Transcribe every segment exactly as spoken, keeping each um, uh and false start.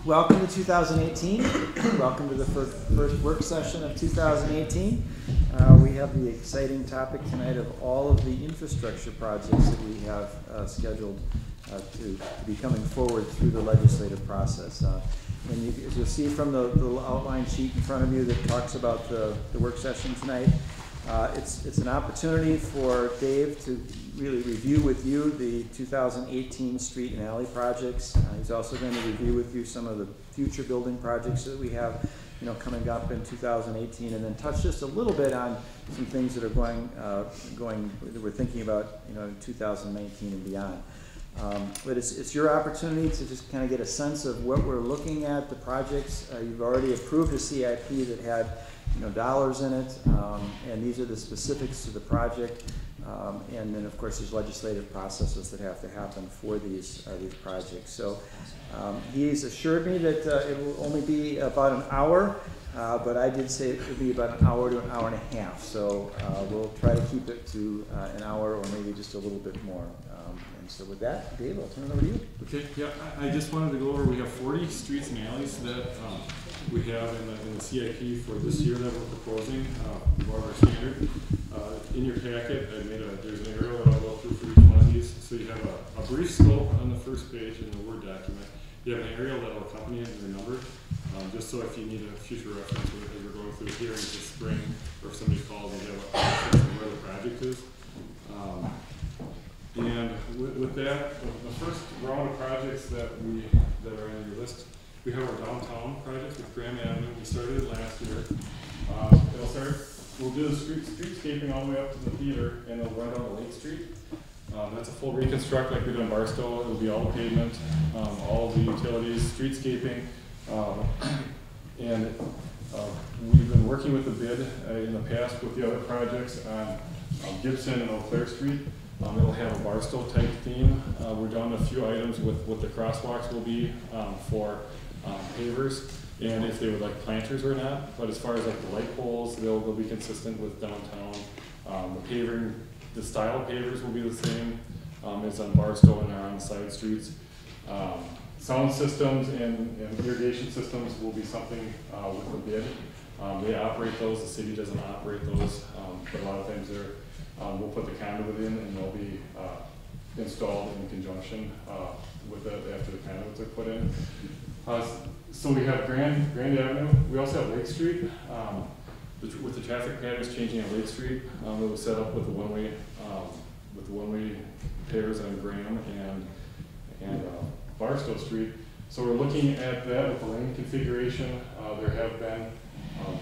welcome to two thousand eighteen. Welcome to the first, first work session of two thousand eighteen. Uh, we have the exciting topic tonight of all of the infrastructure projects that we have uh, scheduled uh, to, to be coming forward through the legislative process. Uh, and you, as you'll see from the, the outline sheet in front of you that talks about the, the work session tonight, uh, it's, it's an opportunity for Dave to really review with you the two thousand eighteen street and alley projects. Uh, he's also going to review with you some of the future building projects that we have, you know, coming up in two thousand eighteen, and then touch just a little bit on some things that are going, uh, going that we're thinking about, you know, in two thousand nineteen and beyond. Um, but it's, it's your opportunity to just kind of get a sense of what we're looking at, the projects. Uh, you've already approved a C I P that had, you know, dollars in it, um, and these are the specifics to the project. Um, and then, of course, there's legislative processes that have to happen for these uh, these projects. So um, he's assured me that uh, it will only be about an hour, uh, but I did say it will be about an hour to an hour and a half. So uh, we'll try to keep it to uh, an hour or maybe just a little bit more. Um, and so with that, Dave, I'll turn it over to you. Okay, yeah, I, I just wanted to go over, we have forty streets and alleys that um, we have in the, in the C I P for this year that we're proposing, uh, more of our standard. Uh, in your packet, I made a, there's an aerial that I'll go through for each one of these. So you have a, a brief scope on the first page in the Word document. You have an aerial that will accompany it and they're numbered, um, just so if you need a future reference as we're going through hearings this spring, or if somebody calls and you have a reference of where the project is. Um, and with, with that, the first round of projects that we that are on your list, we have our downtown project with Graham Avenue. We started it last year. Uh, it'll start. We'll do the street, streetscaping all the way up to the theater, and it'll run down to Lake Street. Um, that's a full reconstruct like we did in Barstow. It'll be all the pavement, um, all the utilities, streetscaping, um, and uh, we've been working with the bid uh, in the past with the other projects on um, Gibson and Eau Claire Street. Um, it'll have a Barstow type theme. Uh, we're down to a few items with what the crosswalks will be um, for um, pavers, and if they would like planters or not. But as far as like the light poles, they'll, they'll be consistent with downtown. Um, the paving, the style of pavers will be the same um, as on Barstow and on the side streets. Um, sound systems and, and irrigation systems will be something uh, with the bid. Um, they operate those, the city doesn't operate those, um, but a lot of times they're, um, we'll put the conduit in and they'll be uh, installed in conjunction uh, with it after the conduits are put in. Uh, so we have Grand, Grand Avenue. We also have Lake Street. Um, the, with the traffic patterns changing on Lake Street, um, it was set up with the one-way um, with the one-way pairs on Graham and and uh, Barstow Street. So we're looking at that with the lane configuration. Uh, there have been um,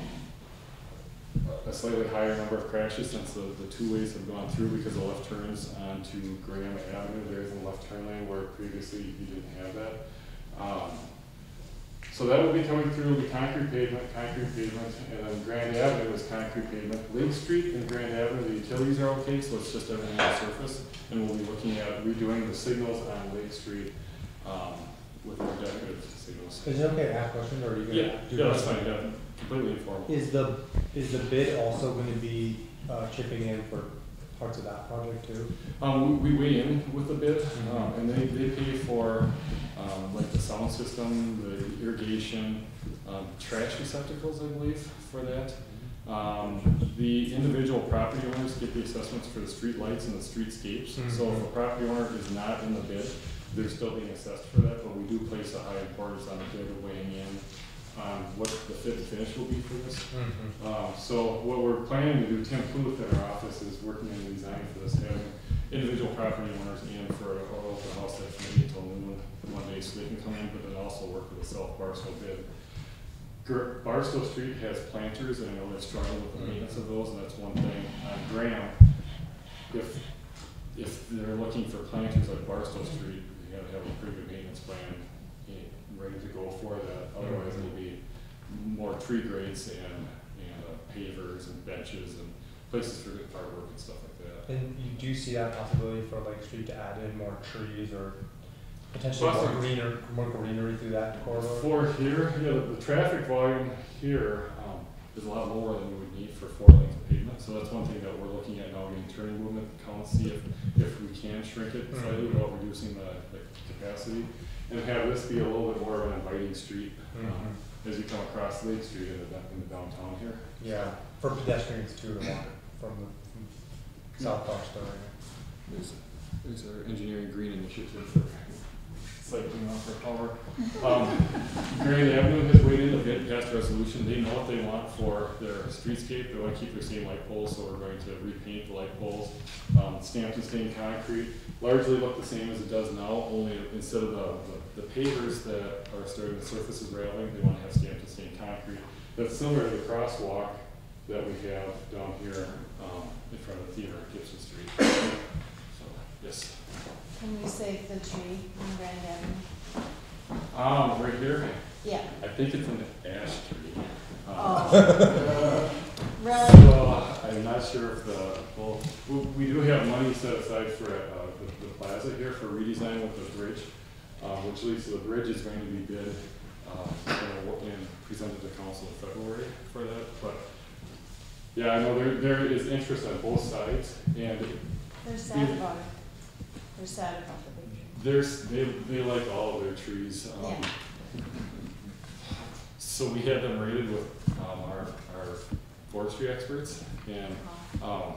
a slightly higher number of crashes since the, the two ways have gone through because of left turns onto Graham Avenue. There is a left turn lane where previously you didn't have that. Um, So that will be coming through, will be concrete pavement, concrete pavement, and then Grand Avenue is concrete pavement. Lake Street and Grand Avenue, the utilities are okay, so it's just everything on the surface. And we'll be looking at redoing the signals on Lake Street um, with more decorative signals. Is it okay to ask questions, or are you going yeah, to do yeah, that's fine. Yeah, completely informal. Is the is the bid also going to be uh, chipping in for parts of that project too? Um, we, we weigh in with the bid, Mm-hmm. um, and they, they pay for um, like the sound system, the irrigation, um, trash receptacles, I believe, for that. Um, the individual property owners get the assessments for the street lights and the streetscapes. Mm-hmm. So if a property owner is not in the bid, they're still being assessed for that, but we do place a high importance on the bid of weighing in on what the fit and finish will be for this. Mm-hmm. uh, so what we're planning to do, Tim Pluth at our office is working in the design for this, having individual property owners in for a open house that's maybe until noon one day so they can come in, but then also work with a self-Barstow bid. Barstow Street has planters, and I know they're struggling with the maintenance of those, and that's one thing. On Graham, if if they're looking for planters like Barstow Street, you got to have a pretty good maintenance plan ready to go for that. Otherwise, it'll be more tree grades and and uh, pavers and benches and places for good artwork and stuff like that. And you do see that possibility for Lake Street to add in more trees or potentially Possibly. more greener, more greenery through that corridor? For here, yeah, the, the traffic volume here, um, is a lot lower than you would need for four lanes of pavement. So that's one thing that we're looking at now, getting turning movement counts, see if, if we can shrink it slightly without reducing the, the capacity. And have this be a little bit more of an inviting street, um, Mhm. as you come across Lake Street in the, in the downtown here. Yeah, for pedestrians too, to walk from the from South Barstow area. There's, there's our engineering green initiative for cycling off our power. Um, Grand Avenue has weighed in a bit past resolution. They know what they want for their streetscape. They want to keep their same light poles, so we're going to repaint the light poles. Um, stamped and stained concrete, largely look the same as it does now, only instead of the, the, the pavers that are starting to surface as railing, they want to have stamped and stained concrete. That's similar to the crosswalk that we have down here um, in front of the theater at Gibson Street. So, yes. Can we save the tree on Grand Avenue? Um, right here, Yeah. I think it's an ash tree. Um, Oh. Really? So, I'm not sure if the, well, we, we do have money set aside for, uh, the, the plaza here for redesign with the bridge, uh, which leads to the bridge is going to be bid, uh, and and presented to council in February for that, but, yeah, I know there, there is interest on both sides, and They're sad about it. They're sad about the big tree. there's, they, they like all of their trees. um, Yeah. So we had them rated with, um, our, our forestry experts, and, um,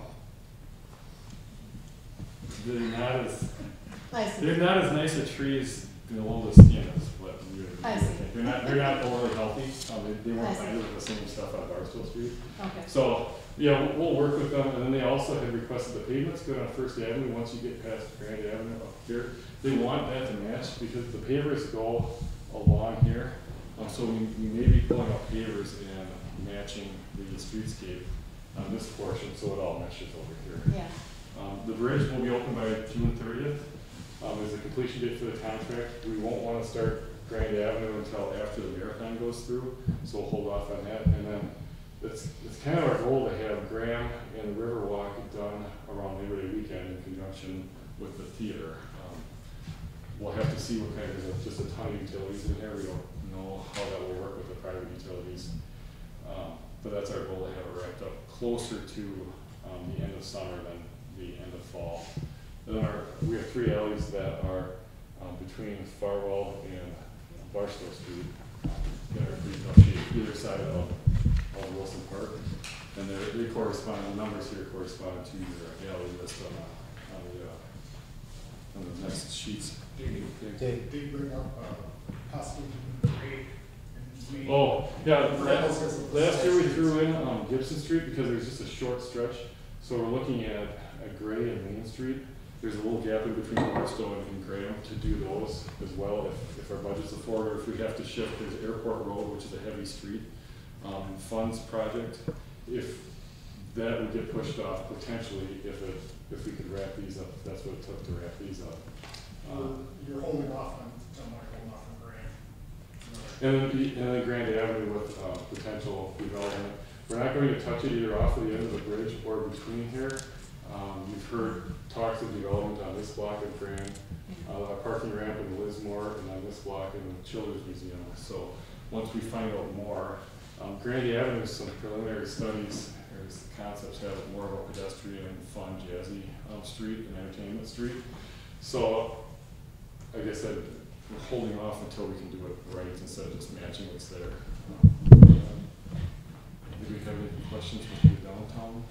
they're not as, I see. they're not as nice a trees below the skin as what you would I you would see. think. They're not, they're not overly healthy, um, they, they I weren't see. planted with the same stuff on Barstow Street. Okay. So, yeah, we'll, we'll work with them, and then they also had requested the pavements go on First Avenue, once you get past Grand Avenue up here. They want that to match, because the pavers go along here, um, so we, we may be pulling up pavers and matching the streetscape on this portion, so it all meshes over here. Yeah. Um, the bridge will be open by June thirtieth, um, is the completion date for the contract. We won't wanna start Grand Avenue until after the marathon goes through, so we'll hold off on that, and then it's, it's kind of our goal to have Graham and the Riverwalk done around Labor Day weekend in conjunction with the theater. Um, We'll have to see what kind of, there's just a ton of utilities in here, we don't know how that will work with the private utilities. Um, But that's our goal, to have it wrapped up closer to, um, the end of summer than the end of fall. And then our, we have three alleys that are, um, between Farwell and Barstow Street, that are pretty tough shape, either side of, of Wilson Park. And they're, they correspond, the numbers here correspond to your alley list on, the- on the, uh, on the next sheets. Dave, They bring up, uh, possibly grade and maybe. Oh, yeah, last, last year we threw in, um, Gibson Street because there's just a short stretch. So we're looking at, at Gray and Main Street. There's a little gap in between Barstow and, and Graham to do those as well if, if our budget's afford, or if we have to shift, there's Airport Road, which is a heavy street, um, funds project. If that would get pushed off potentially, if it, if we could wrap these up, that's what it took to wrap these up. Um, You're, you're holding off on, something like holding off on grade. And then, the- and then Grand Avenue with, uh, potential development. We're not going to touch it either off of the end of the bridge or between here. Um, you've heard talks of development on this block of Grand, uh, a parking ramp in Lismore, and on this block in the Children's Museum. So, once we find out more, um, Grand Avenue, some preliminary studies, or concepts have it more of a pedestrian, fun, jazzy, um, street, and entertainment street. So, I guess I'd, we're holding off until we can do it right instead of just matching what's there. Um, Do we have any questions for the downtown?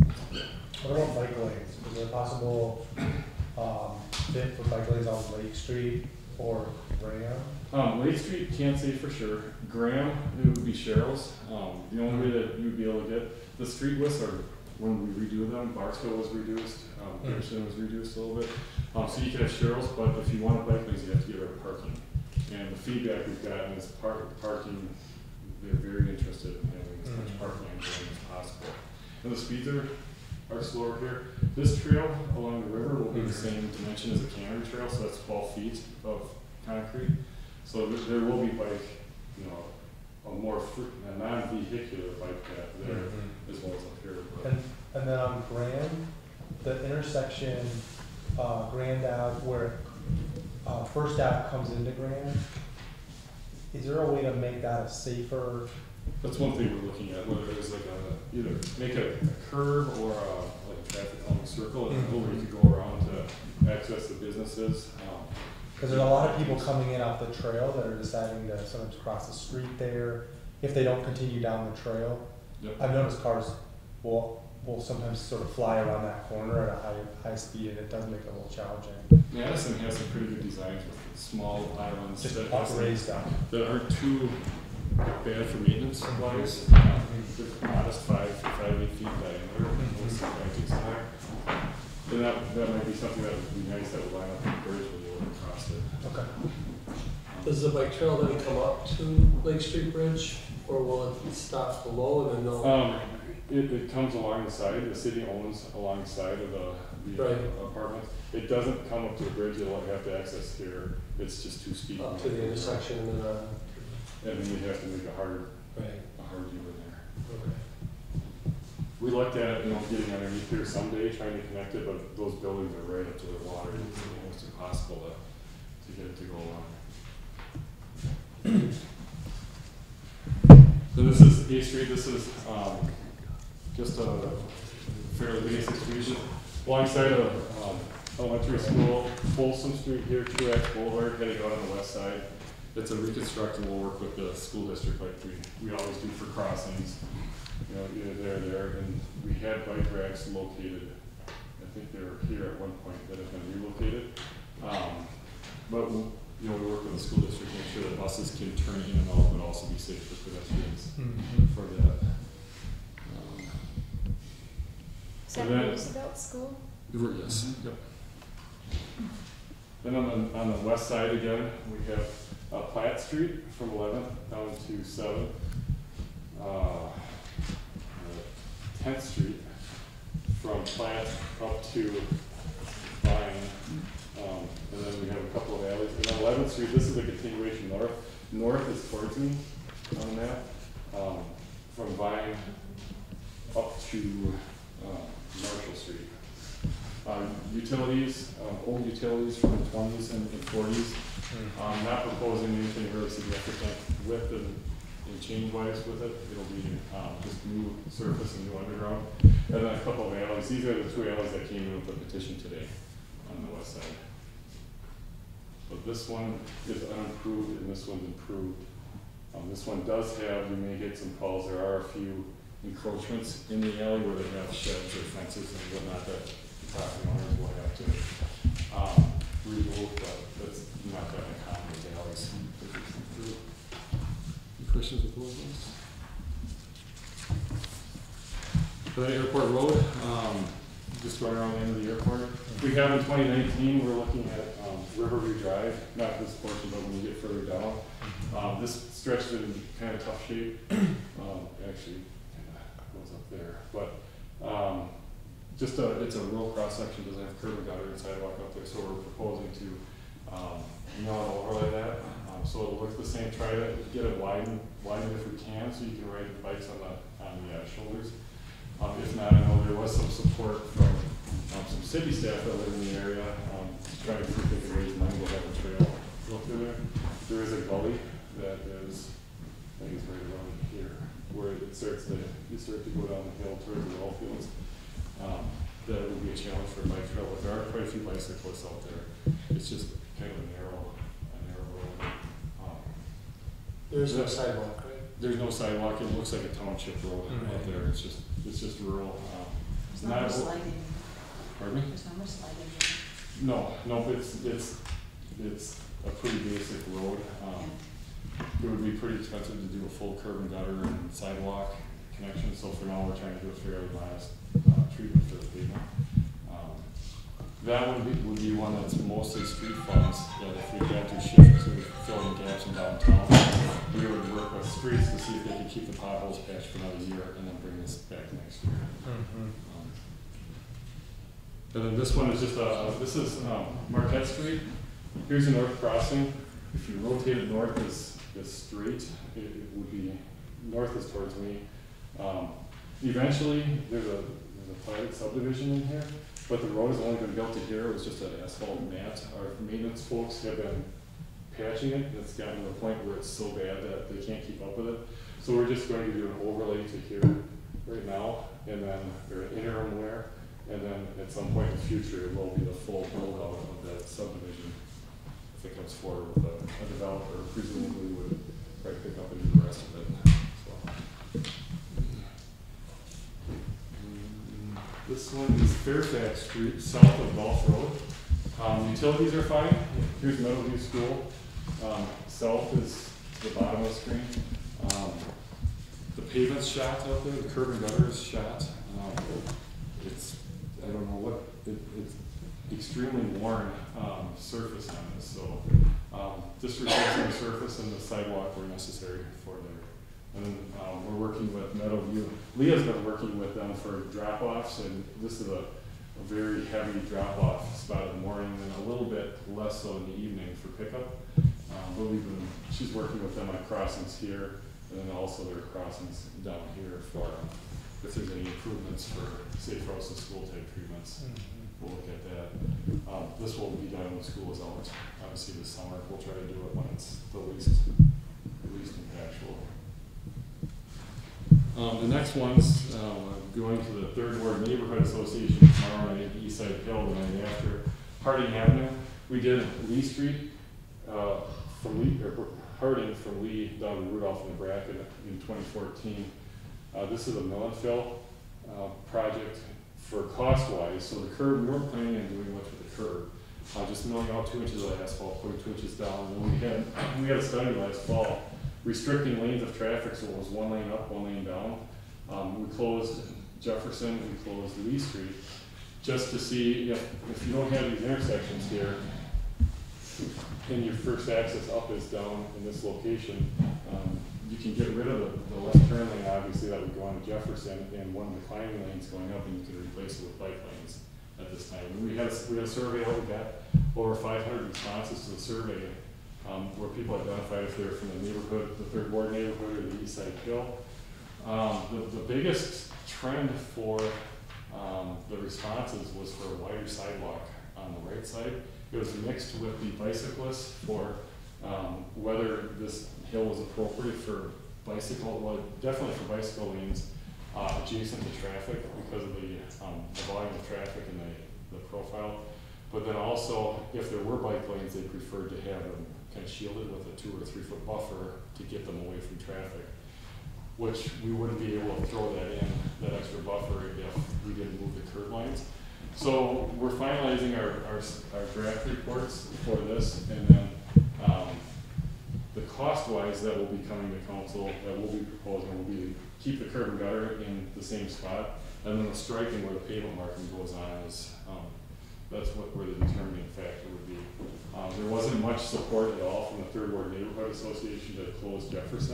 what about bike lanes? Is there a possible, um, fit for bike lanes on Lake Street or Graham? Um, Lake Street, can't say for sure. Graham, it would be Cheryl's. Um, the only way that you'd be able to get, the street lists are, when we redo them, Barstow was reduced, um, Mm. Pearson was reduced a little bit. Um, so you could have Cheryl's, but if you want a bike lanes, you have to get rid of parking. And the feedback we've gotten is park, parking, they're very interested in having as much Mm. parking as possible. And the speeds are, are slower here. This trail along the river will be the same dimension as a cannery trail, so that's twelve feet of concrete. So there, there will be bike, you know, a more, fr- a non-vehicular bike path there Mhm. as well as up here. But And, and then on Grand, the intersection, uh, Grand Ave, where, uh, First Ave comes into Grand, is there a way to make that a safer That's one thing we're looking at, whether there's like a, either make a, a curve or a, like a traffic calming circle, and Mhm. where you could go around to access the businesses. Um, Because there's a lot of people coming in off the trail that are deciding to sometimes cross the street there, if they don't continue down the trail. Yep. I've noticed cars will, will sometimes sort of fly around that corner at a high, high speed, and it does make it a little challenging. Madison has some pretty good designs with small islands Just that, up has- raised up. that aren't too bad for maintenance wise. Uh, They're modest five, five, eight feet diameter, with some branches in there. And that, that might be something that would be nice that would line up with the bridge when you look across it. Okay. Does the bike trail then come up to Lake Street Bridge, or will it stop below and then they'll? Um, it, it comes along the side, the city owns alongside of the, the Right. apartment. It doesn't come up to the bridge, it'll have to access here, it's just too steep. Up to the intersection and then on? And then you have to make a hard, Right. a hard U in there. Okay. We looked at, you know, getting underneath here someday, trying to connect it, but those buildings are right up to the water, it's almost impossible to, to get it to go along. So this is A Street, this is, um, just a fairly basic street, just alongside of, um, elementary school, Folsom Street here, Truax Boulevard, heading out on the west side. It's a reconstruct and we'll work with the school district like we, we always do for crossings. You know, either there or there, and we had bike racks located, I think they were here at one point that have been relocated. Um, but, we- you know, we work with the school district, make sure that buses can turn in and out, but also be safe for pedestrians for that. Um, Is that And then- Roosevelt School? We're- Yes, yep. Then on the, on the west side again, we have uh, Platt Street from eleventh down to seventh. Uh, tenth Street from Platt up to Vine. Um, and then we have a couple of alleys. And on eleventh Street, this is a continuation north. North is towards me on that. Um, from Vine up to uh, Marshall Street. Um, utilities, um, old utilities from the twenties and forties. Um, not proposing anything really significant width and, and change wise with it. It'll be um, just new surface and new underground. And then a couple of alleys. These are the two alleys that came in with the petition today on the west side. But this one is unimproved and this one's improved. Um, this one does have, you may get some calls, there are a few encroachments in the alley where they have sheds or fences and whatnot that property owners will have to um, remove, but that's not that uncommon with alleys. Any questions with those ones? For the airport road, um, just going around the end of the airport. We have in twenty nineteen, we're looking at um, Riverview Drive, not this portion, but when you get further down. Um, this stretch is in kind of tough shape. Um, actually, kind of goes up there, but um, just a, it's a rural cross section, doesn't have curb and gutter and sidewalk up there, so we're proposing to um, mill and overlay that. Um, so it'll look the same, try to get it widened, widened if we can, so you can ride the bikes on the, on the uh, shoulders. Um, if not, I know there was some support from um, some city staff that live in the area, um, trying to see if they can raise money to have a trail go through there. There is a gully that is, I think it's right around here, where it starts to, you start to go down the hill towards the ball fields. Um, that would be a challenge for a bike trail, but there are quite a few bicyclists out there. It's just kind of a narrow, a narrow road. Um, There's no sidewalk, right? There's no sidewalk, it looks like a township road Mhm. out there, it's just, it's just rural. Um, There's not no more a- sliding. Pardon me? There's no more sliding. No, no, but it's, it's, it's a pretty basic road. Um, it would be pretty expensive to do a full curb and gutter and sidewalk connection, so for now, we're trying to do a fairly modest, uh, treatment for the pavement. Um, That would be, would be one that's mostly street funds, that if we had to shift to filling gaps in downtown, we would work with streets to see if they could keep the potholes patched for another year and then bring this back next year. Um, And then this one is just a, this is um, Marquette Street. Here's the north crossing. If you rotate it north is, is straight, it, it would be, north is towards me. Um, eventually, there's a, there's a platted subdivision in here, but the road has only been built to here. It was just an asphalt mat. Our maintenance folks have been patching it, and it's gotten to the point where it's so bad that they can't keep up with it. So we're just going to do an overlay to here right now, and then, or an interim wear, and then at some point in the future, it will be the full build out of that subdivision. If it comes forward with a, a developer, presumably would probably pick up and do the rest of it. So. This one is Fairfax Street, south of Gulf Road. Um, utilities are fine. Here's Meadowview School. Um, south is the bottom of the screen. Um, the pavement's shot out there, the curb and gutter is shot. Um, it's, I don't know what, it, it's extremely worn um, surface on this, so um, just replacing the surface and the sidewalk were necessary for there. And then um, we're working with Meadowview. Leah's been working with them for drop-offs, and this is a, a very heavy drop-off spot in the morning and a little bit less so in the evening for pickup. Um, but we've been, she's working with them on crossings here, and then also their crossings down here for um, if there's any improvements for safe routes and school type treatments. Mm-hmm. We'll look at that. Um, this will be done when school is out. Obviously this summer we'll try to do it when it's the least, least impactful. Um, the next one's um, going to the Third Ward Neighborhood Association tomorrow night at East Side Hill the night after. Harding Avenue. We did Lee Street uh, from Lee, or Harding from Lee down to Rudolph and Nebraska in twenty fourteen. Uh, this is a mill and fill uh, project for cost-wise. So the curb, we weren't planning on doing much with the curb. Uh, just milling out two inches of asphalt, putting two inches down. And then we had we had a study last fall restricting lanes of traffic, so it was one lane up, one lane down. Um, we closed Jefferson, we closed Lee Street, just to see if, if you don't have these intersections here, and your first access up is down in this location, um, you can get rid of the, the left turn lane, obviously, that would go on to Jefferson, and one of the climbing lanes going up, and you can replace it with bike lanes at this time. And we had a, we had a survey out, we got over five hundred responses to the survey. Um, where people identified if they're from the neighborhood, the Third Ward neighborhood or the East Side Hill. Um, the, the biggest trend for um, the responses was for a wider sidewalk on the right side. It was mixed with the bicyclists for um, whether this hill was appropriate for bicycle, well, definitely for bicycle lanes uh, adjacent to traffic because of the, um, the volume of traffic and the, the profile. But then also, if there were bike lanes, they preferred to have them kind of shielded with a two or three foot buffer to get them away from traffic, which we wouldn't be able to throw that in, that extra buffer, if we didn't move the curb lines. So we're finalizing our, our, our draft reports for this, and then um, the cost-wise that will be coming to council, that we'll be proposing, will be to keep the curb and gutter in the same spot, and then the striping where the pavement marking goes on is, um, that's what where the determining factor would be. Um, there wasn't much support at all from the Third Ward Neighborhood Association to close Jefferson.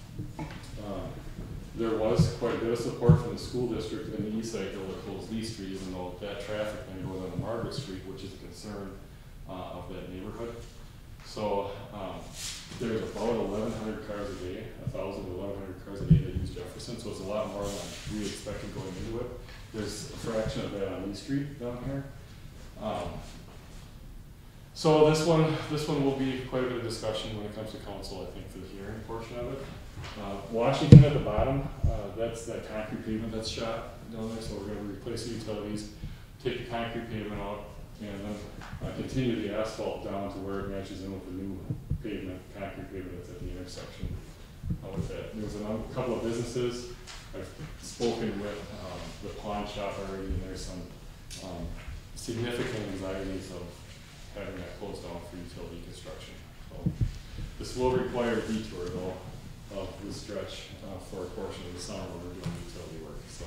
Uh, there was quite a bit of support from the school district in the East Side Hill to close Lee Street, even though that traffic then goes on to Margaret Street, which is a concern uh, of that neighborhood. So um, there's about eleven hundred cars a day, one thousand to eleven hundred cars a day that use Jefferson, so it's a lot more than we expected going into it. There's a fraction of that on Lee Street down here. Um, so this one, this one will be quite a bit of discussion when it comes to council, I think, for the hearing portion of it. Uh, Washington at the bottom, uh, that's that concrete pavement that's shot down there, so we're going to replace the utilities, take the concrete pavement out, and then uh, continue the asphalt down to where it matches in with the new pavement, concrete pavement that's at the intersection uh, with that. There's a number, couple of businesses. I've spoken with um, the pawn shop already, and there's some um, significant anxieties of having that closed down for utility construction. So this will require a detour though of the stretch uh, for a portion of the summer when we're doing utility work. So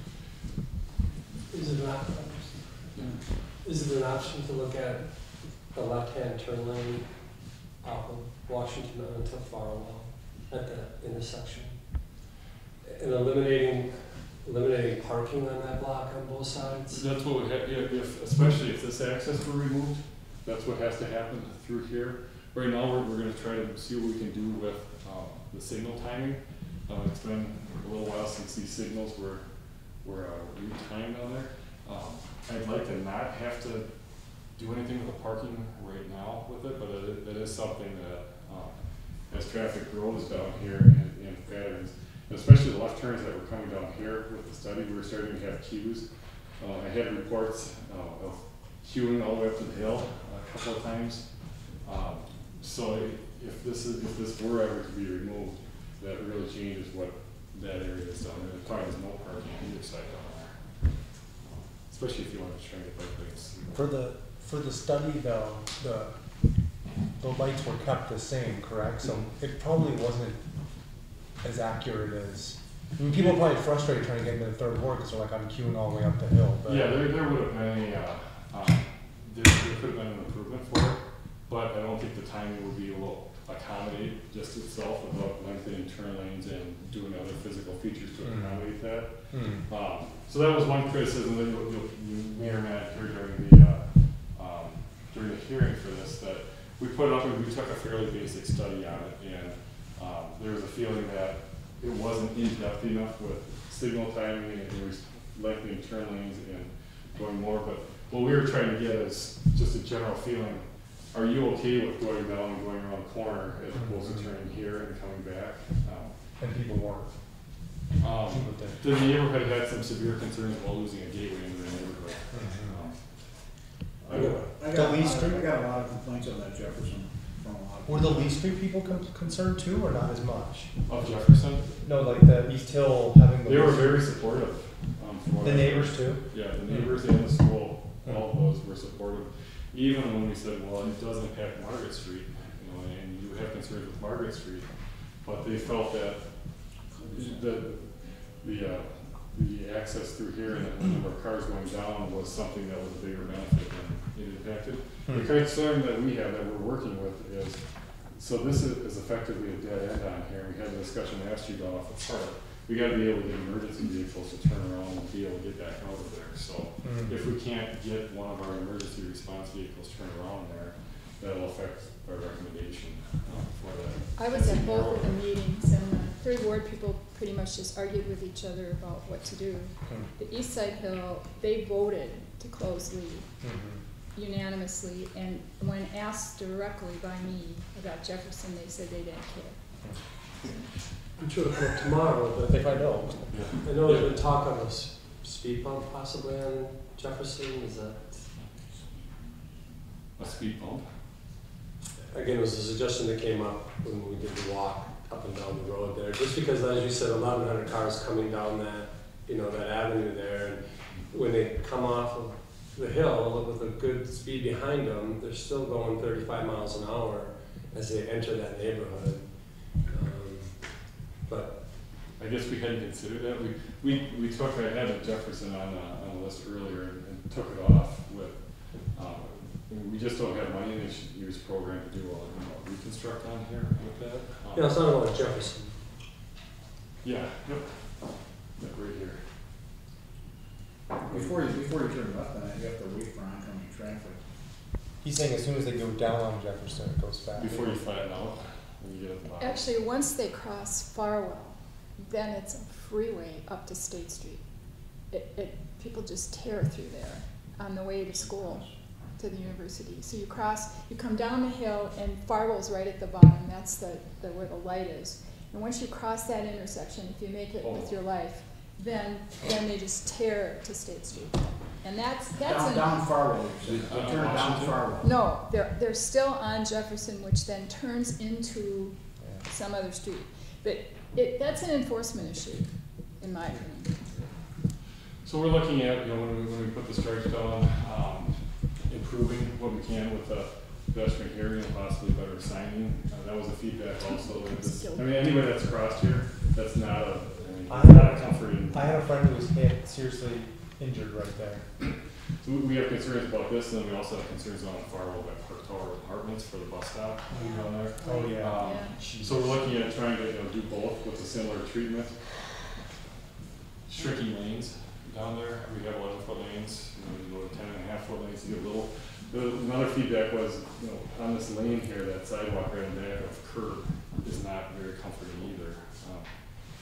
is it not? Is it an option to look at the left-hand turn lane off of Washington onto Farwell at the intersection and eliminating eliminating parking on that block on both sides? that's what would ha if, if, especially if this access were removed, that's what has to happen through here. Right now, we're, we're going to try to see what we can do with um, the signal timing. Uh, it's been a little while since these signals were were uh, retimed on there. Um, I'd like to not have to do anything with the parking right now with it, but it, it is something that, um, as traffic grows down here and, and patterns, especially the left turns that were coming down here with the study, we were starting to have queues. Uh, I had reports uh, of queuing all the way up to the hill a couple of times. Um, so if this is, if this were ever to be removed, that really changes what that area is down there. Probably there's no parking on either side down there, um, especially if you want to try to get bike lanes. For the, for the study though, the, the lights were kept the same, correct? So it probably wasn't as accurate as, I mean, people are probably frustrated trying to get into the third ward because they're like, I'm queuing all the way up the hill, but. Yeah, there, there would have been a, uh, um, there, there could have been an improvement for it, but I don't think the timing would be able to accommodate just itself without lengthening turn lanes and doing other physical features to Mm. accommodate that. Hmm. Um, so that was one criticism that you'll, you'll, you may or may not hear during the, uh, um, during the hearing for this, that we put it up and we took a fairly basic study on it, and, um, there was a feeling that it wasn't in-depth enough with signal timing and there was lengthening turn lanes and going more, but what we were trying to get is just a general feeling, are you okay with going down and going around the corner as opposed to turning here and coming back? Um, And people weren't. Um, People did. the neighborhood had some severe concerns while losing a gateway into their neighborhood. Um, I got, I The got, a Lee lot- Street? I got a lot of complaints on that Jefferson from a lot of. Were the people. Lee Street people con- concerned too, or not as much? Of Jefferson, No, like the East Hill having the. they were very supportive. Um, from what The I neighbors heard. too? Yeah, the neighbors and the school, all of those were supportive. Even when we said, well, it does impact Margaret Street, you know, and you have concerns with Margaret Street, but they felt that the, the, uh, the access through here and the number of cars going down was something that was a bigger benefit than it impacted. The Hmm. concern that we have, that we're working with is, so this is, is effectively a dead end on here. We had a discussion last year about off the park. We gotta be able to get emergency vehicles to turn around and be able to get back out of there. So Mm. if we can't get one of our emergency response vehicles turned around there, that'll affect our recommendation uh, for that. I was at both of the meetings, and the third ward people pretty much just argued with each other about what to do. Hmm. The East Side Hill, they voted to close Lee Mhm. unanimously, and when asked directly by me about Jefferson, they said they didn't care. I'm sure it'll come up tomorrow, but If I know. I know there's been talk of a s- speed bump possibly on Jefferson, is that? A speed bump? Again, it was a suggestion that came up when we did the walk up and down the road there, just because, as you said, eleven hundred cars coming down that, you know, that avenue there, and when they come off of the hill with a good speed behind them, they're still going thirty-five miles an hour as they enter that neighborhood. Um, But, I guess we hadn't considered that. We, we, we took, I had a Jefferson on, uh, on the list earlier and, and took it off with, um, we just don't have money in this year's program to do all, you know, reconstruct on here with that. Um, you know, it's not about Jefferson. Yeah, yep, yep, right here. Before you, before you turn left on it, you have to wait for oncoming traffic. He's saying as soon as they go down on Jefferson, it goes fast. Before you flatten out, when you get at the bottom. Actually, once they cross Farwell, then it's a freeway up to State Street. It, it, people just tear through there on the way to school, to the university. So you cross, you come down the hill, and Farwell's right at the bottom, that's the, the, where the light is. And once you cross that intersection, if you make it with your life, then, then they just tear to State Street. And that's, that's Down, an- down Farwell, you said. Uh, They turn down Washington? Farwell. No, they're, they're still on Jefferson, which then turns into Yeah. some other street. But it, that's an enforcement issue, in my opinion. So we're looking at, you know, when we, when we put the stripes down, um, improving what we can with the pedestrian hearing and possibly better signing. Uh, that was a feedback also. That this, I mean, anybody that's crossed here, that's not a, I mean, I it's had not a a- comforting. I had a friend who was hit, seriously injured right there. So we- we have concerns about this, and then we also have concerns on Farwell by Park Tower Apartments for the bus stop down there. Oh, yeah. Um, Yeah. So we're looking at trying to, you know, do both with a similar treatment. Shrinking lanes down there, we have eleven foot lanes, you know, you go to ten and a half foot lanes, you get a little. The, another feedback was, you know, on this lane here, that sidewalk right in back of curb is not very comforting either. Um,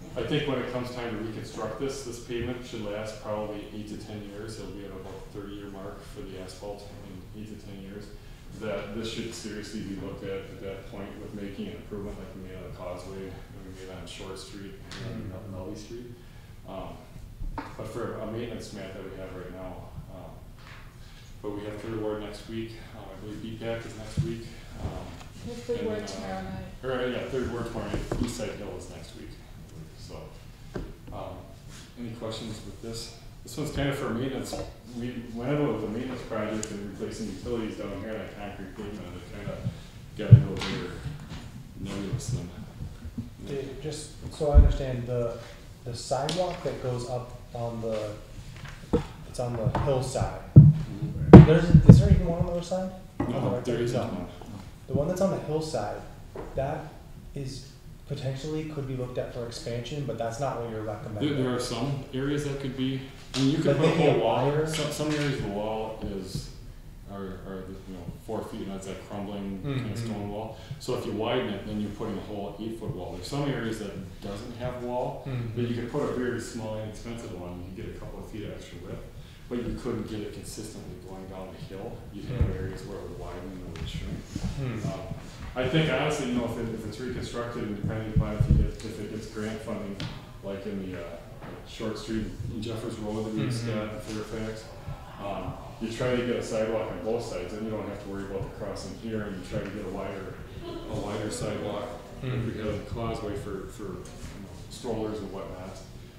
I think when it comes time to reconstruct this, this pavement should last probably eight to ten years. It'll be at about the thirty year mark for the asphalt in eight to ten years. That this should seriously be looked at at that point with making an improvement like we made on the Causeway, and we made on Short Street and on Melly Street. Um, but for a maintenance mat that we have right now, um, but we have third ward next week. Um, I believe B PAC is next week. Um, Hopefully and we're then, uh, tomorrow night. Or, uh, yeah, third ward tomorrow night. East Side Hill is next week. So, um, any questions with this? This one's kind of for maintenance. We went into it with a maintenance project and replacing utilities down here on a concrete pavement. It kind of got a little bigger nebulous than. It- Just so I understand, the, the sidewalk that goes up on the, it's on the hillside. Mhm. There's, is there even one on the other side? No, there isn't No. one. The one that's on the hillside, that is potentially could be looked at for expansion, but that's not what you're There, recommending. there are some areas that could be, I mean, you could Like put a maybe a whole wall, wire? some, some areas of the wall is, are, are, the, you know, four feet, and that's that crumbling kind of Mhm. stone wall. So if you widen it, then you're putting a whole eight foot wall. There's some areas that doesn't have wall, Mhm. but you could put a very small, inexpensive one, you get a couple of feet extra width, but you couldn't get it consistently going down the hill. You'd have Mhm. areas where it would widen and it would shrink. Hmm. Um, I think honestly, you know, if, it, if it's reconstructed and depending upon if you get, if it gets grant funding, like in the, uh, Short Street in Jeffers Road that we just Mhm. got in Fairfax, um, you try to get a sidewalk on both sides, and you don't have to worry about the crossing here, and you try to get a wider, a wider sidewalk. Mhm. We have a causeway for, for, you know, strollers and whatnot.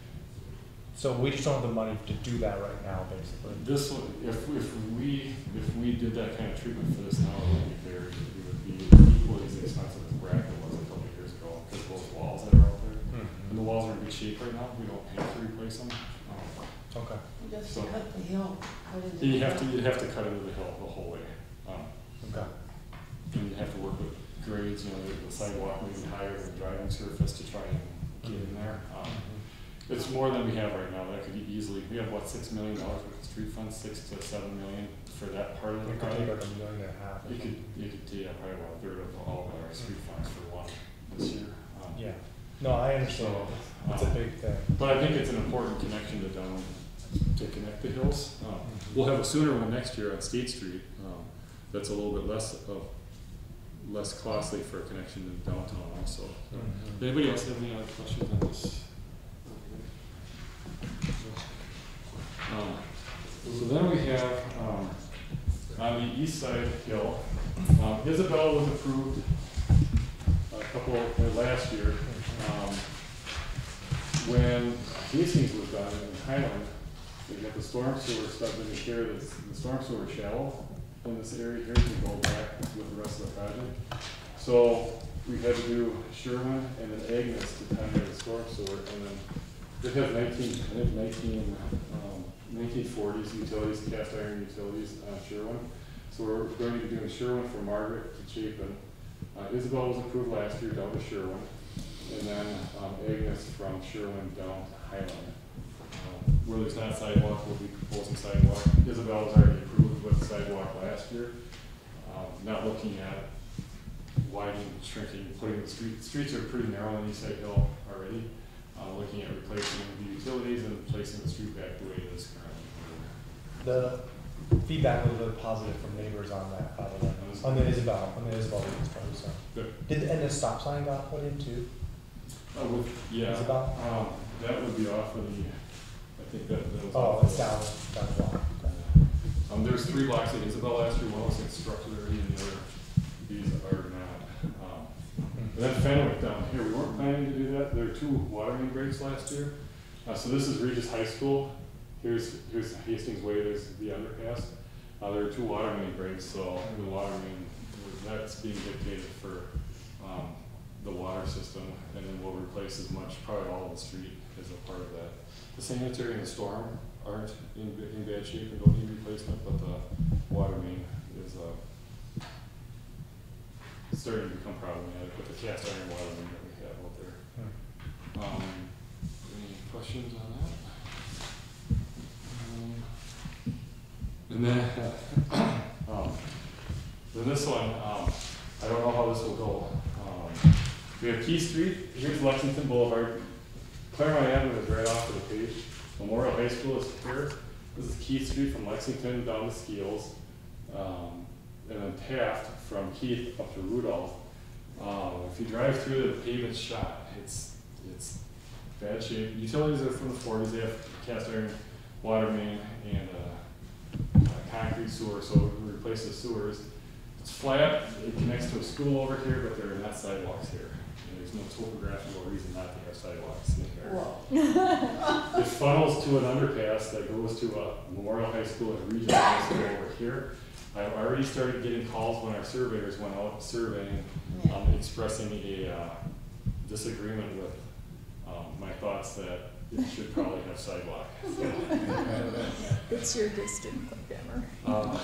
So we just don't have the money to do that right now, basically. This one, if, if we, if we did that kind of treatment for this now, it would be very, it would be equally as expensive as Bracken was a couple of years ago, because of those walls that are out there. And the walls are in good shape right now, we don't have to replace them. Um, Okay. Just So- cut the hill, cut into the You have to, hill. you have to cut into the hill the whole way. Um, Okay. and you have to work with grades, you know, the sidewalk maybe higher than the driving surface to try and get in there. Um, It's more than we have right now, that could be easily, we have what, six million dollars worth of street funds, six to seven million for that part of the It could take project. like a million and a half. or You could, something. you could, yeah, probably about a third of all of our street funds for one this year. Um, Yeah. No, I understand. So, It's a um, big thing. But I think it's an important connection to down, to connect the hills. Um, We'll have a sooner one next year on State Street, um, that's a little bit less of, less costly for a connection to downtown also. So, Mhm. anybody else have any other questions on this? Um, So then we have, um, on the east side hill, um, Isabel was approved a couple, uh, last year. Um, when Hastings was done in Highland, they got the storm sewer stuff in here, the, the storm sewer shallow in this area here to go back with the rest of the project. So we had to do Sherwin and then Agnes to tie the storm sewer, and then it has nineteen, I think nineteen, um, nineteen forties utilities, cast iron utilities on Sherwin. So we're going to be doing Sherwin from Margaret to Chapin. Uh, Isabel was approved last year down to Sherwin, and then um, Agnes from Sherwin down to Highland. Um, where there's not sidewalk, we'll be proposing sidewalk. Isabel was already approved with sidewalk last year. Um, not looking at widening, shrinking, putting the street, streets are pretty narrow on East Side Hill already. Uh, looking at replacing the utilities and replacing the street back the way it is currently. The feedback was really positive from neighbors on that, by the way. On the Isabel, on the Isabel Leeds part, so. Good. Did, and the stop sign got put in too? Uh, with, yeah, Isabel? um, that would be off of the, I think that, that was. Oh, off it's of- down, down the block. Okay. Um, there's three blocks at Isabel last year, one was constructed already and the other, these are not. Um, and then Fenwick down here, we weren't planning to do that, there were two water main breaks last year. Uh, so this is Regis High School, here's, here's Hastings Way, there's the underpass. Uh, there are two water main breaks, so the water main, that's being dictated for, um, the water system, and then we'll replace as much, probably all of the street as a part of that. The sanitary and the storm aren't in, in bad shape and don't need replacement, but the water main is, uh, starting to become problematic with the cast iron water main that we have out there. Um, any questions on that? Um, and then, um, then this one, um, I don't know how this will go. Um, we have Key Street, here's Lexington Boulevard. Claremont Avenue is right off of the page. Memorial High School is here. This is Keith Street from Lexington down to Skeels. Um, and then Taft from Keith up to Rudolph. Um, if you drive through, the pavement's shot. It's, it's bad shape. Utilities are from the forties. They have cast iron water main and uh, uh, concrete sewer, so we replace the sewers. It's flat. It connects to a school over here, but there are not sidewalks here. And there's no topographical reason not to have sidewalks in here. Whoa. It funnels to an underpass that goes to a Memorial High School and Regional High School over here. I've already started getting calls when our surveyors went out surveying, Yeah. um, expressing a uh, disagreement with um, my thoughts that it should probably have sidewalk. It's your district, Clammer. Uh,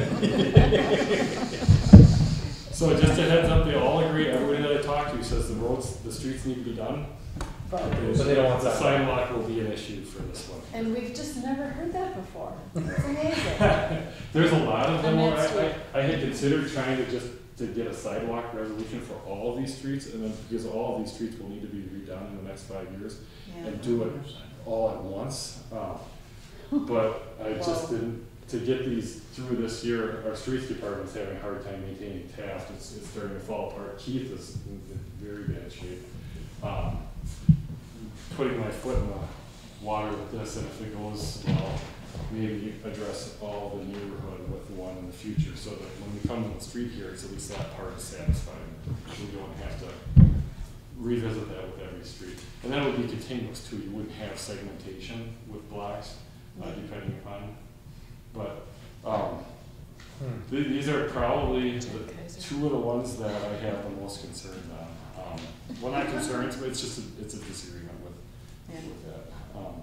So just a heads up, they all agree, everybody that I talk to says the roads, the streets need to be done. But- But they don't want The sidewalk. sidewalk will be an issue for this one. And we've just never heard that before. It's amazing. There's a lot of them, And where that's I, I, I had considered trying to just, to get a sidewalk resolution for all of these streets, and then, because all of these streets will need to be redone in the next five years, Yeah. and do it all at once. Uh, But I just Whoa. didn't, to get these through this year, our streets department's having a hard time maintaining Taft, it's, it's starting to fall apart. Keith is in in very bad shape. Um, Putting my foot in the water with this, and if it goes well, maybe address all the neighborhood with one in the future, so that when we come to the street here, it's at least that part is satisfied. We don't have to revisit that with every street. And that would be continuous too, you wouldn't have segmentation with blocks, uh, depending upon, but, um, Hmm. th- these are probably the two of the ones that I have the most concerns on. Um, well, not concerns, but it's just, a it's a disagreement with, Yeah. with that. Um,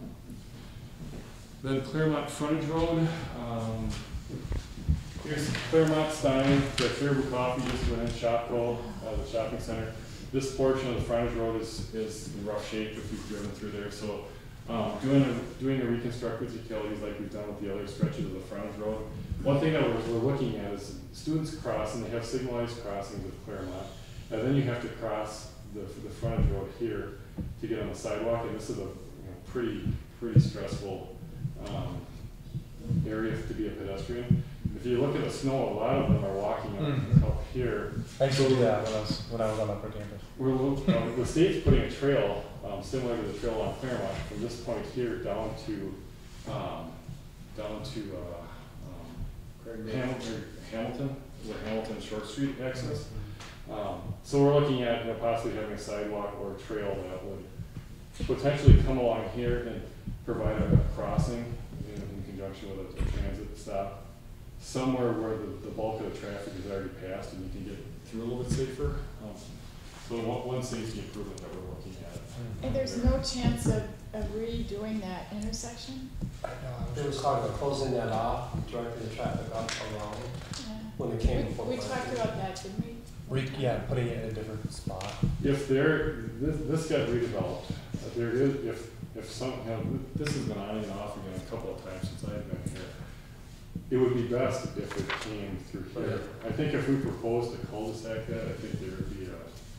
Then Claremont Frontage Road, um, here's Claremont Stein, the Caribou Coffee just went in Shopko, uh, the shopping center. This portion of the frontage road is, is in rough shape if you've driven through there, so, um, doing a, doing a reconstruct with utilities like we've done with the other stretches of the frontage road. One thing that we're, we're looking at is students cross, and they have signalized crossings with Claremont, and then you have to cross the, the frontage road here to get on the sidewalk, and this is a, you know, pretty, pretty stressful, um, area to be a pedestrian. If you look at the snow, a lot of them are walking up, Mhm. up here. I used to do that when I was, when I was on upper campus. We're, lo- uh, the state's putting a trail, um, similar to the trail on Claremont, from this point here down to, um, down to, uh, um, Hamilton, Hamilton, where Hamilton Short Street access. Um, so we're looking at, you know, possibly having a sidewalk or a trail that would potentially come along here and provide a crossing in, in conjunction with a, a transit stop, somewhere where the, the bulk of the traffic is already passed and you can get through a little bit safer. Um, so one, one safety improvement that we're looking at. And there's no chance of, of redoing that intersection? I know, They was talking about closing that off, directing the traffic up around Yeah. when it came We, before. we the talked budget. about that, didn't we? Re, yeah, putting it in a different spot. If there, this, this got redeveloped, if there is, if, if some, you know, this has been on and off again a couple of times since I've been here. It would be best if it came through here. I think if we proposed to cul-de-sac that, I think there would be a,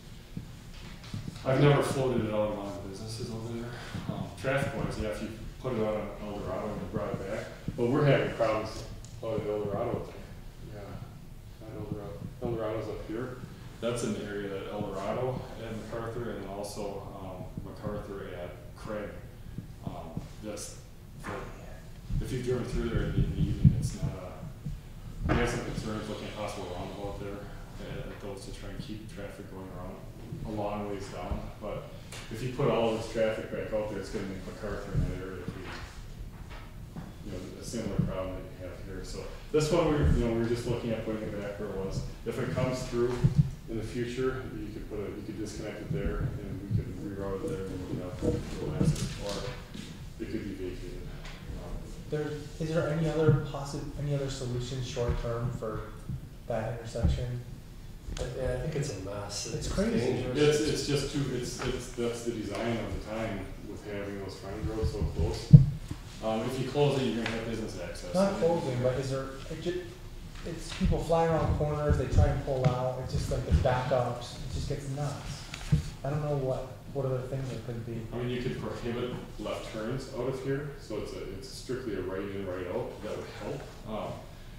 I've never floated it out among the businesses over there. Um, traffic wise, yeah, if you put it out on El Dorado and you brought it back, but we're having problems out at El Dorado. Yeah, not El Dorado, El Dorado's up here. That's an area that El Dorado and MacArthur, and then also, um, MacArthur at Craig. Um, that's, if you've driven through there in the in the evening, it's not a, we have some concerns looking at possible roundabout there, at at those to try and keep traffic going around a long ways down. But if you put all of this traffic back out there, it's gonna make MacArthur in that area, if we, you know, a similar problem that you have here. So this one, we, you know, we were just looking at putting it back where it was. If it comes through in the future, you could put a, you could disconnect it there, and we could reroute it there, and, you know, go access, or it could be vacated. Um, There, is there any other possi, any other solutions short term for that intersection? Yeah, I think it's a mess. It's crazy. dangerous. It's, it's just too, it's, it's, that's the design of the time with having those frontage roads so close. Um, if you close it, you're gonna have business access. Not closing, but is there, it ju, it's people flying around corners, they try and pull out, it's just like the backups, it just gets nuts. I don't know what, what other things it could be. I mean, you could prohibit left turns out of here, so it's a, it's strictly a right in, right out, that would help. Um,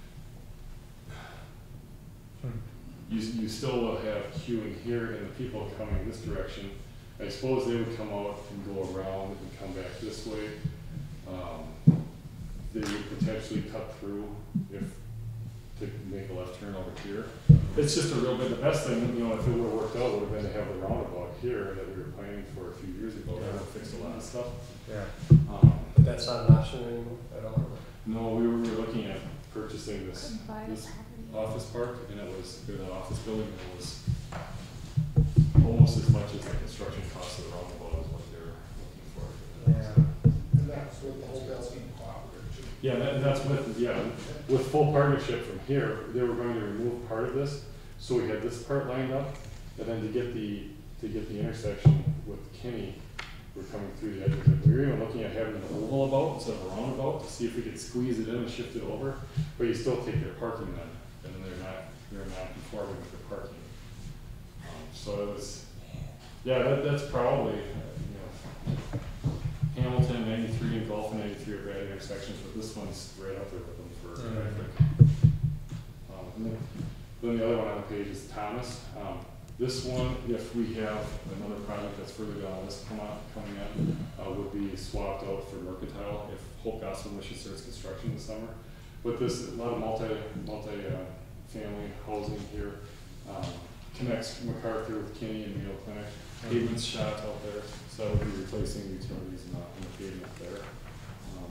Hmm. You, you still will have queuing here, and the people coming this direction, I suppose they would come out and go around and come back this way. Um, they would potentially cut through if, to make a left turn over here. It's just a real bit, the best thing, you know, if it would've worked out, would've been to have the roundabout here that we were planning for a few years ago. That would've fixed a lot of stuff. Yeah. Um, But that's not an option anymore at all. no, we were, we were looking at purchasing this, Couldn't buy the this property. office park, and it was, or the office building, and it was almost as much as the construction cost of the roundabout is what they're looking for. Yeah. And that's with the whole building cooperative. Yeah, that, that's with, yeah, with full partnership from here, they were going to remove part of this, so we had this part lined up, and then to get the, to get the intersection with Kinney, we're coming through the edge of it. We were even looking at having an oval about instead of a roundabout, to see if we could squeeze it in and shift it over, but you still take their parking then, and then they're not, they're not conforming with the parking. Um, so it was, yeah, that, that's probably, uh, you know, Hamilton, ninety-three, and Gulf ninety-three are bad intersections, but this one's right up there with them for Mhm. traffic. Um, and then, then the other one on the page is Thomas. Um, this one, if we have another project that's further down the list come out, coming up, uh, would be swapped out for Mercantile if Hope Gospel Mission starts construction this summer. But this, a lot of multi, multi, uh, family housing here, um, connects MacArthur with Kinney and Mayo Clinic. Pavement's shot out there, so that would be replacing utilities in the, in the pavement there. Um,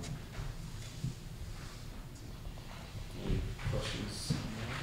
Any questions?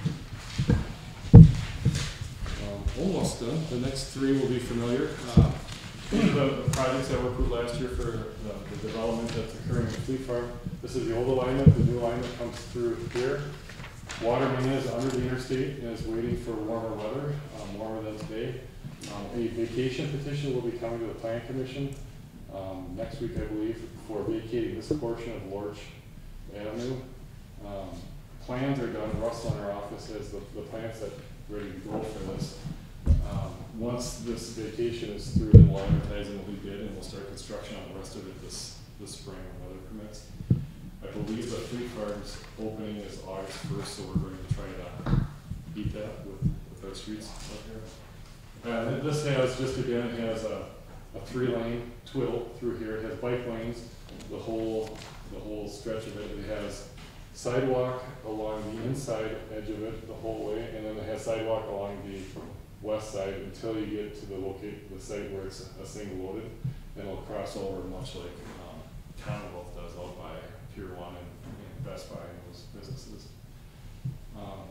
Um, almost done. The next three will be familiar. Um, These are the the projects that were approved last year for the, the development that's occurring at Fleet Farm. This is the old alignment. The new alignment comes through here. Water main is under the interstate and is waiting for warmer weather, um, warmer than today. Um, a vacation petition will be coming to the Plan Commission um, next week, I believe, for vacating this portion of Lorch Avenue. Um, plans are done. Russell in our office has the, the plans that ready to go for this. Um, once this vacation is through, then we'll advertise and we'll be bid, and we'll start construction on the rest of it this this spring when weather permits. I believe the Fleet Farm's opening is August first, so we're going to try to beat that with, with our streets out here. And this has, just again, it has a, a three lane twiddle through here. It has bike lanes, the whole, the whole stretch of it. It has sidewalk along the inside edge of it the whole way, and then it has sidewalk along the west side until you get to the locate, the site where it's a single loaded, and it'll cross over much like um, Commonwealth does out by Pier One and, and Best Buy and those businesses. Um,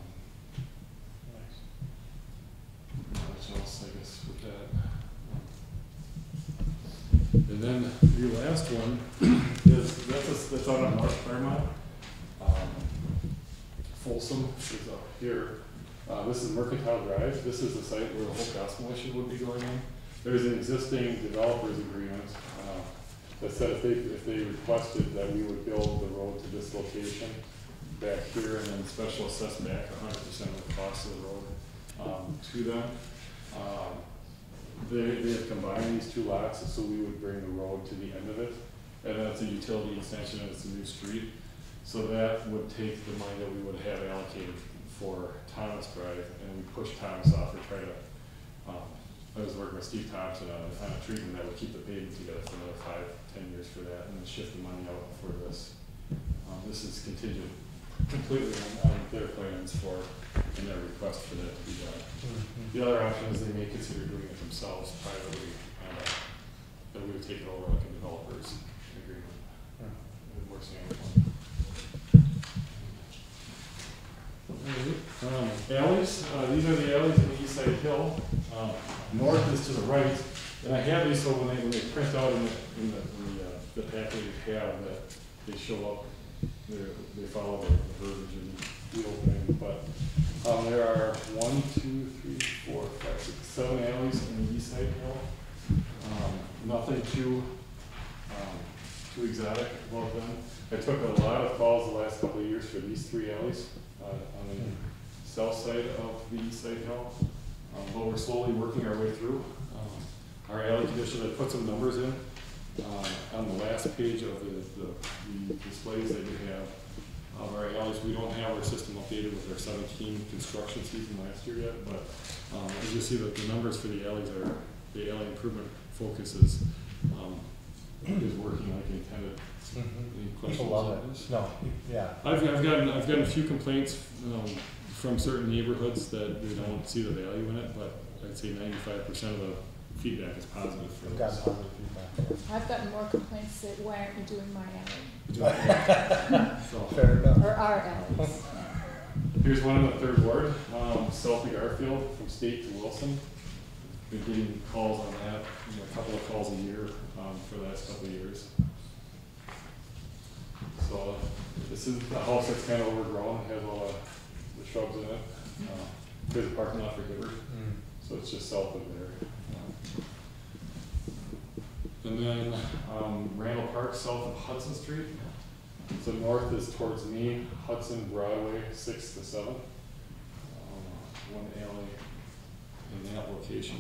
Not much else, I guess, with that. And then the last one is, that's, a, that's out on North Claremont. Um, Folsom is up here. Uh, this is Mercantile Drive. This is the site where the whole gospel mission would be going in. There's an existing developers agreement uh, that said if they, if they requested that we would build the road to this location back here and then special assess back one hundred percent of the cost of the road um, to them. Um, they, they have combined these two lots, so we would bring the road to the end of it. And then it's a utility extension and it's a new street. So that would take the money that we would have allocated for Thomas Drive, and we push Thomas off or try to, um, I was working with Steve Thompson on, on a treatment that would keep the pavement together for another five, ten years for that, and then shift the money out for this. Um, this is contingent completely on, on their plans for, and their request for that to be done. Mhm. The other option is they may consider doing it themselves privately, and uh, that we would take it over like a developer's agreement. Yeah. It works hand in hand. Um, alleys, uh, these are the alleys in the East Side Hill. Um, north is to the right, and I have these so when they, when they print out in the, in the, in the, uh, the packet you have, that they show up, they're, they follow the, the verbiage in the opening, but um, there are one, two, three, four, five, six, seven alleys in the East Side Hill. Um, nothing too, um, too exotic about them. I took a lot of calls the last couple of years for these three alleys. Uh, on the south side of the East Side Hill, um, but we're slowly working our way through. Um, our alley condition, I put some numbers in, uh, on the last page of the, the, the displays that you have of our alleys. We don't have our system updated with our seventeen construction season last year yet, but, um, as you see, the, the numbers for the alleys are, the alley improvement focus is, um, is working like intended. Any People questions love on it. this? No, yeah. I've, I've gotten, I've gotten a few complaints, um, from certain neighborhoods that they don't see the value in it, but I'd say ninety-five percent of the feedback is positive for I've this. gotten positive feedback. I've gotten more complaints that why aren't you doing my alley, So, Fair enough. or our alleys? here's one in the third ward, um, south of Garfield, from State to Wilson. Been getting calls on that, you know, a couple of calls a year, um, for the last couple of years. So, this is a house that's kind of overgrown, has all the the shrubs in it. Uh, There's a parking lot for Hibbert, Mm. so it's just south of there. Um, And then, um, Randall Park, south of Hudson Street. So north is towards me, Hudson, Broadway, sixth to seventh. Um, one alley in that location.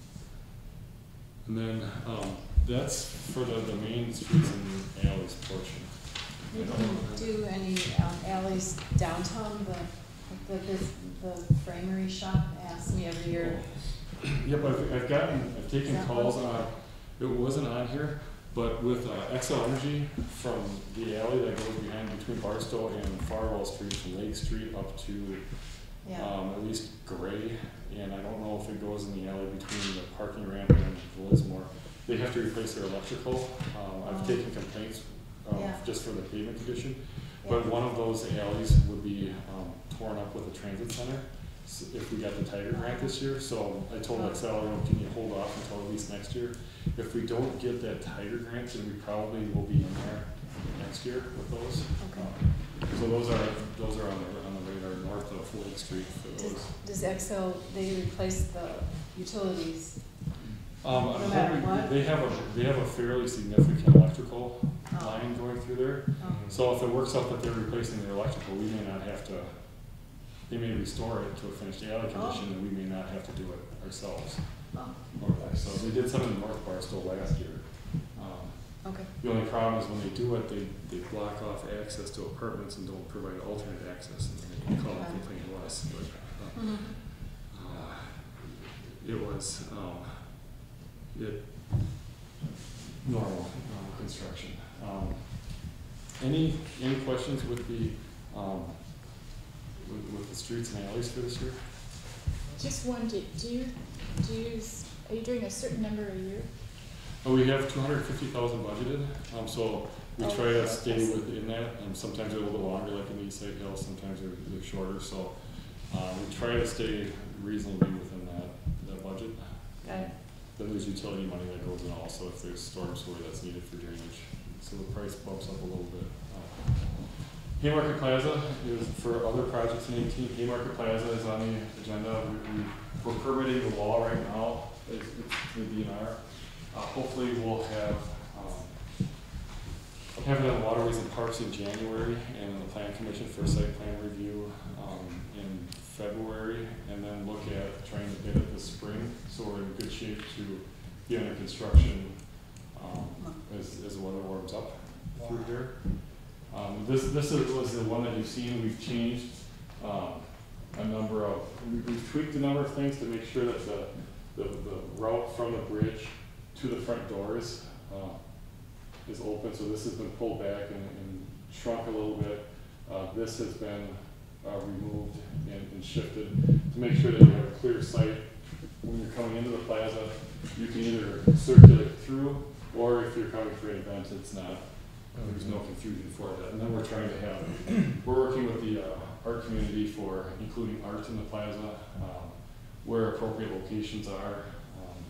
And then, um, that's for the, the main streets and alleys portion. You can do any um, alleys downtown, the, the, this- the framery shop asks me every year. Yep, I've, I've gotten, I've taken Is that calls one? on, it wasn't on here, but with uh, Xcel Energy from the alley that goes behind between Barstow and Farwell Street, from Lake Street up to, Yeah, um, at least Gray, and I don't know if it goes in the alley between the parking ramp and Lismore. They have to replace their electrical. Um, I've Oh. taken complaints, um, Yeah. just for the pavement condition. yeah. But one of those alleys would be, um, torn up with a transit center, s- if we got the Tiger grant this year, so I told Excel, you know, can you hold off until at least next year? If we don't get that Tiger grant, then we probably will be in there next year with those. Okay. Um, So those are, those are on the, on the radar north of Lake Street for Does, those. does Excel, they replace the utilities? Um, no I'm matter hoping- what? they have a, they have a fairly significant electrical Oh. line going through there. Oh. So if it works out that they're replacing their electrical, we may not have to, they may restore it to a finished alley condition, and we may not have to do it ourselves. Oh, Or- So they did some in North Barstow last year. Um, okay. The only problem is when they do it, they, they block off access to apartments and don't provide alternate access, and they call it complaint to us, but, uh, Mhm. uh, it was, um, it, normal, normal construction. Um, any, any questions with the, um, with, with the streets and alleys for this year? Just one, do, do you, do you, s- are you doing a certain number a year? Oh, we have two hundred fifty thousand budgeted, um, so we Oh, try to okay. stay within that, and sometimes they're a little longer, like in the East Side Hill, sometimes they're, they're shorter, so, uh, we try to stay reasonably within that, that budget. Got it. Then there's utility money that goes in also if there's storm sewer that's needed for drainage, so the price bumps up a little bit. Uh, Haymarket Plaza is for other projects in eighteen, Haymarket Plaza is on the agenda, we, we, we're permitting the wall right now, it's, it's the D N R. Uh, hopefully we'll have, um, have it on Waterways and Parks in January, and the Plan Commission for site plan review, um, in February, and then look at trying to bid it this spring, so we're in good shape to be under construction, um, as, as the weather warms up through here. Um, this, this is, was the one that you've seen, we've changed, um, a number of, we- we've tweaked a number of things to make sure that the, the, the route from the bridge to the front doors, uh, is open, so this has been pulled back and, and shrunk a little bit. Uh, this has been, uh, removed and, and shifted to make sure that you have a clear sight when you're coming into the plaza. You can either circulate through, or if you're coming for an event, it's not, there's no confusion for that. And then we're trying to have, we're working with the, uh, art community for including art in the plaza, um, where appropriate locations are. Um,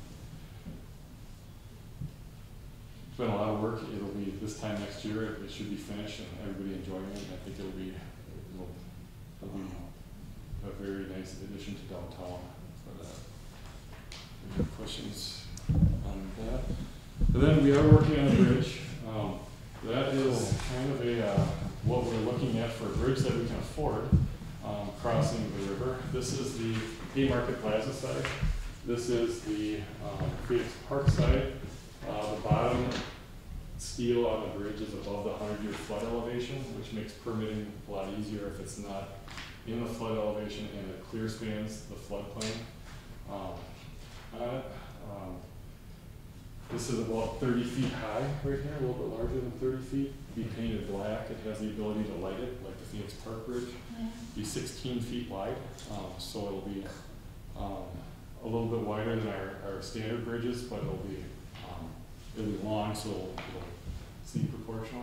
It's been a lot of work. It'll be this time next year. It should be finished and everybody enjoying it. I think it'll be, it'll, it'll be a very nice addition to downtown for that. Any questions on that? And then we are working on a bridge. Um, that is kind of a, uh, what we're looking at for a bridge that we can afford, um, crossing the river. This is the Haymarket Plaza side. This is the um, Phoenix Park side. Uh, the bottom steel on the bridge is above the hundred-year flood elevation, which makes permitting a lot easier if it's not in the flood elevation and it clear spans the floodplain. Um, uh, um, this is about thirty feet high right here, a little bit larger than thirty feet. Be painted black. It has the ability to light it like the Phoenix Park Bridge. Be sixteen feet wide, um, so it'll be um, a little bit wider than our, our standard bridges, but it'll be um, it'll be long, so it'll, it'll seem proportional.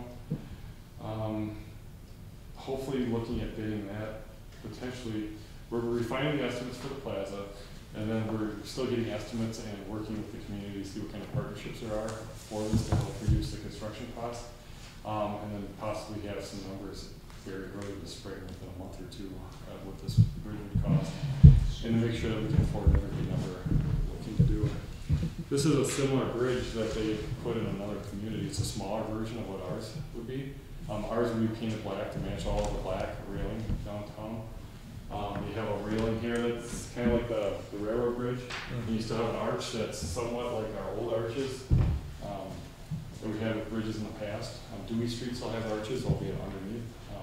Um, hopefully, looking at bidding that potentially, we're refining the estimates for the plaza, and then we're still getting estimates and working with the community to see what kind of partnerships there are for this to help reduce the construction cost, um, and then possibly have some numbers very early this spring, within a month or two, uh, what this bridge would cost, and to make sure that we can afford everything that we're looking to do. This is a similar bridge that they put in another community. It's a smaller version of what ours would be. Um, ours would be painted black to match all of the black railing downtown. Um, you have a railing here that's kind of like the, the railroad bridge. And you still have an arch that's somewhat like our old arches. Um, that we had with bridges in the past. Um, Dewey Street still has arches, albeit underneath.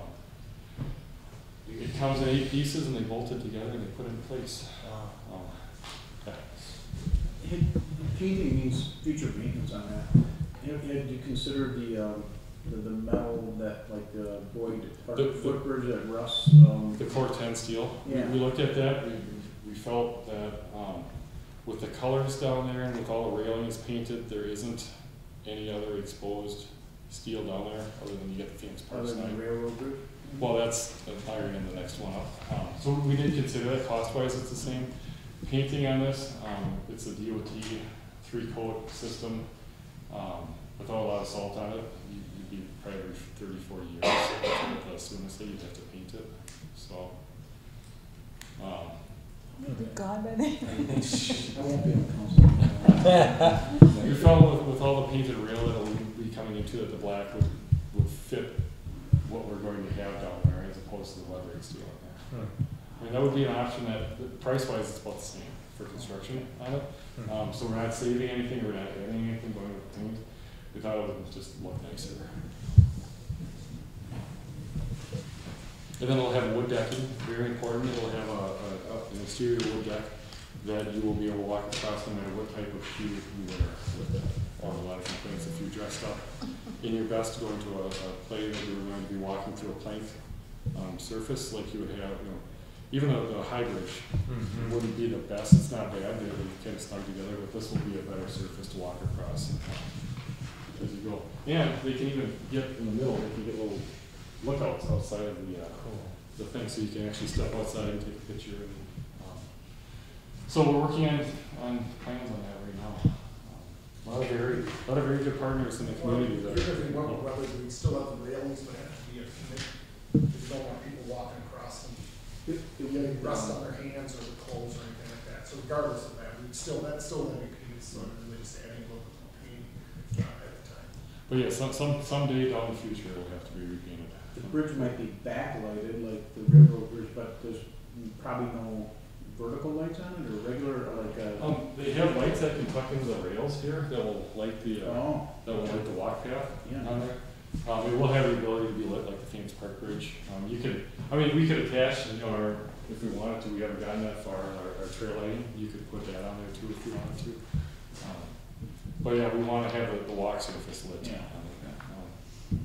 Um, it comes in eight pieces and they bolt it together and they put it in place. Um, yeah. Had- Painting means future maintenance on that. Have, have you considered the, um, the, the metal that, like the Boyd Park The- the- footbridge that Russ, um, The Core ten steel. We- Yeah. We looked at that. We, we felt that um, with the colors down there and with all the railings painted, there isn't any other exposed steel down there other than you get the Phoenix Park other than sign. the railroad bridge? Well, that's hiring in the next one up. Um, so we did consider that. Cost-wise, it's the same. Painting on this, um, it's a D O T three-coat system um, without a lot of salt on it. You- You'd be probably every thirty, forty years. So the soonest that you'd have to paint it. So, um, Maybe gone by then. I won't be on council. we felt with, with all the painted rail that'll be coming into it, the black would, would fit what we're going to have down there as opposed to the weathering steel in there. I mean, that would be an option that, price-wise, it's about the same for construction on it. Um, so we're not saving anything, we're not adding anything, going with things. We thought it would just look nicer. And then it'll have wood decking, very important. It'll have a, a, a- an exterior wood deck that you will be able to walk across no matter what type of shoe you wear with that. Or a lot of complaints if you dressed up in your best going to a, a play that you were going to be walking through a plank um, surface like you would have, you know, even though the high bridge Mhm. wouldn't be the best, it's not bad, they they kind of snug together, but this will be a better surface to walk across um, as you go. And they can even get in the middle, they can get little lookouts outside of the, uh, the thing, so you can actually step outside and take a picture. And, um, so we're working on, on plans on that right now. Um, A lot of very, a lot of very good partners in the community that. Even if we went with weather, we'd still have the railings, but have to be a commit, because you don't want people walking across them, It- it getting would, rust um, on their hands or their clothes or anything like that. So regardless of that, we'd still, that's still gonna be painted, so we're just adding a little bit more paint uh, at the time. But yeah, some, some, someday down the future, it'll have to be repainted. The bridge might be backlighted like the railroad bridge, but there's probably no vertical lights on it, or regular, or like a, Um, they have lights that can tuck into the rails here that will light the, uh, oh, that will light the walk path Yeah. on there. Um, it will have the ability to be lit like the Phoenix Park Bridge. Um, you could, I mean, we could attach, you know, our, if we wanted to, we haven't gotten that far, our, our trail lighting, you could put that on there too if you wanted to. Um, But yeah, we wanna have the, the walk surface lit. Yeah. Um,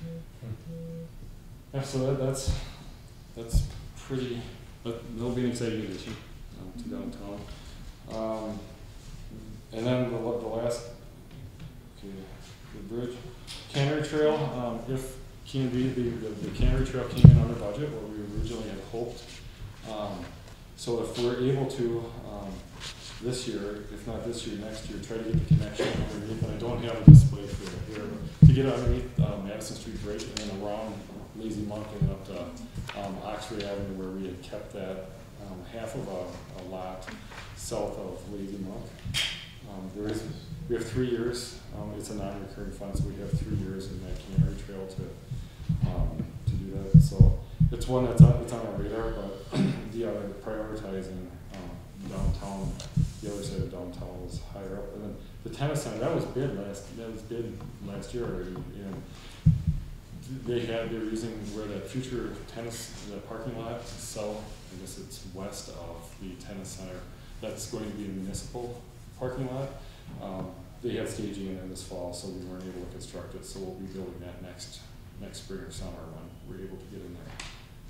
Yeah, so that, that's, that's pretty, that, that'll be an exciting addition um, to downtown. Um, and then the, la- the last, okay, the bridge, Cannery Trail, um, if Can be, the, the, the Cannery Trail came in under budget, what we originally had hoped. Um, so if we're able to, um, this year, if not this year, next year, try to get the connection underneath, and I don't have a display for it here, to get underneath uh, Madison Street Bridge and then around Lazy Monk and up to um, Oxford Avenue where we had kept that um, half of a, a lot south of Lazy Monk. Um, there is, we have three years, um, it's a non-recurring fund, so we have three years in that Cannery Trail to, um, to do that. So it's one that's on, it's on our radar, but the other prioritizing um, downtown the other side of downtown was higher up. And then the tennis center, that was bid last, that was bid last year already, and they had, they were using where that future tennis, the parking lot, south, I guess it's west of the tennis center. That's going to be a municipal parking lot. Um, they had staging in there this fall, so we weren't able to construct it, so we'll be building that next, next spring or summer when we're able to get in there.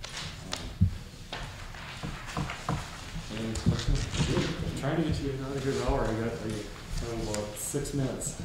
Um, Any questions? I'm trying to get you another good hour. I got, I got about six minutes.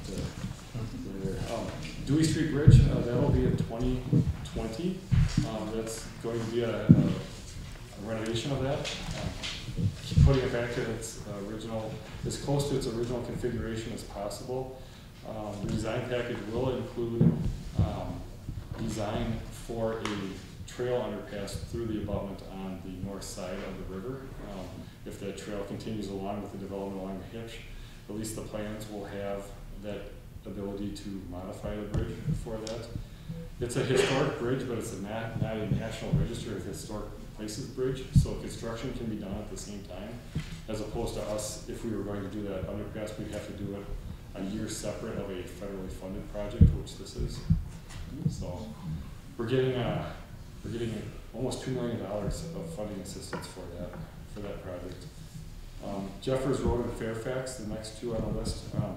Um, Dewey Street Bridge, uh, that'll be in twenty twenty. Um, that's going to be a, a, a renovation of that. Um, putting it back to its uh, original, as close to its original configuration as possible. Um, the design package will include um, design for a trail underpass through the abutment on the north side of the river. Um, if that trail continues along with the development along the hitch, at least the plans will have that ability to modify the bridge for that. It's a historic bridge, but it's a not, not a National Register of Historic Places bridge, so construction can be done at the same time, as opposed to us, if we were going to do that underpass, we'd have to do it a year separate of a federally funded project, which this is. So we're getting uh, we're getting almost two million dollars of funding assistance for that for that project. Um, Jeffers Road and Fairfax, the next two on the list. Um,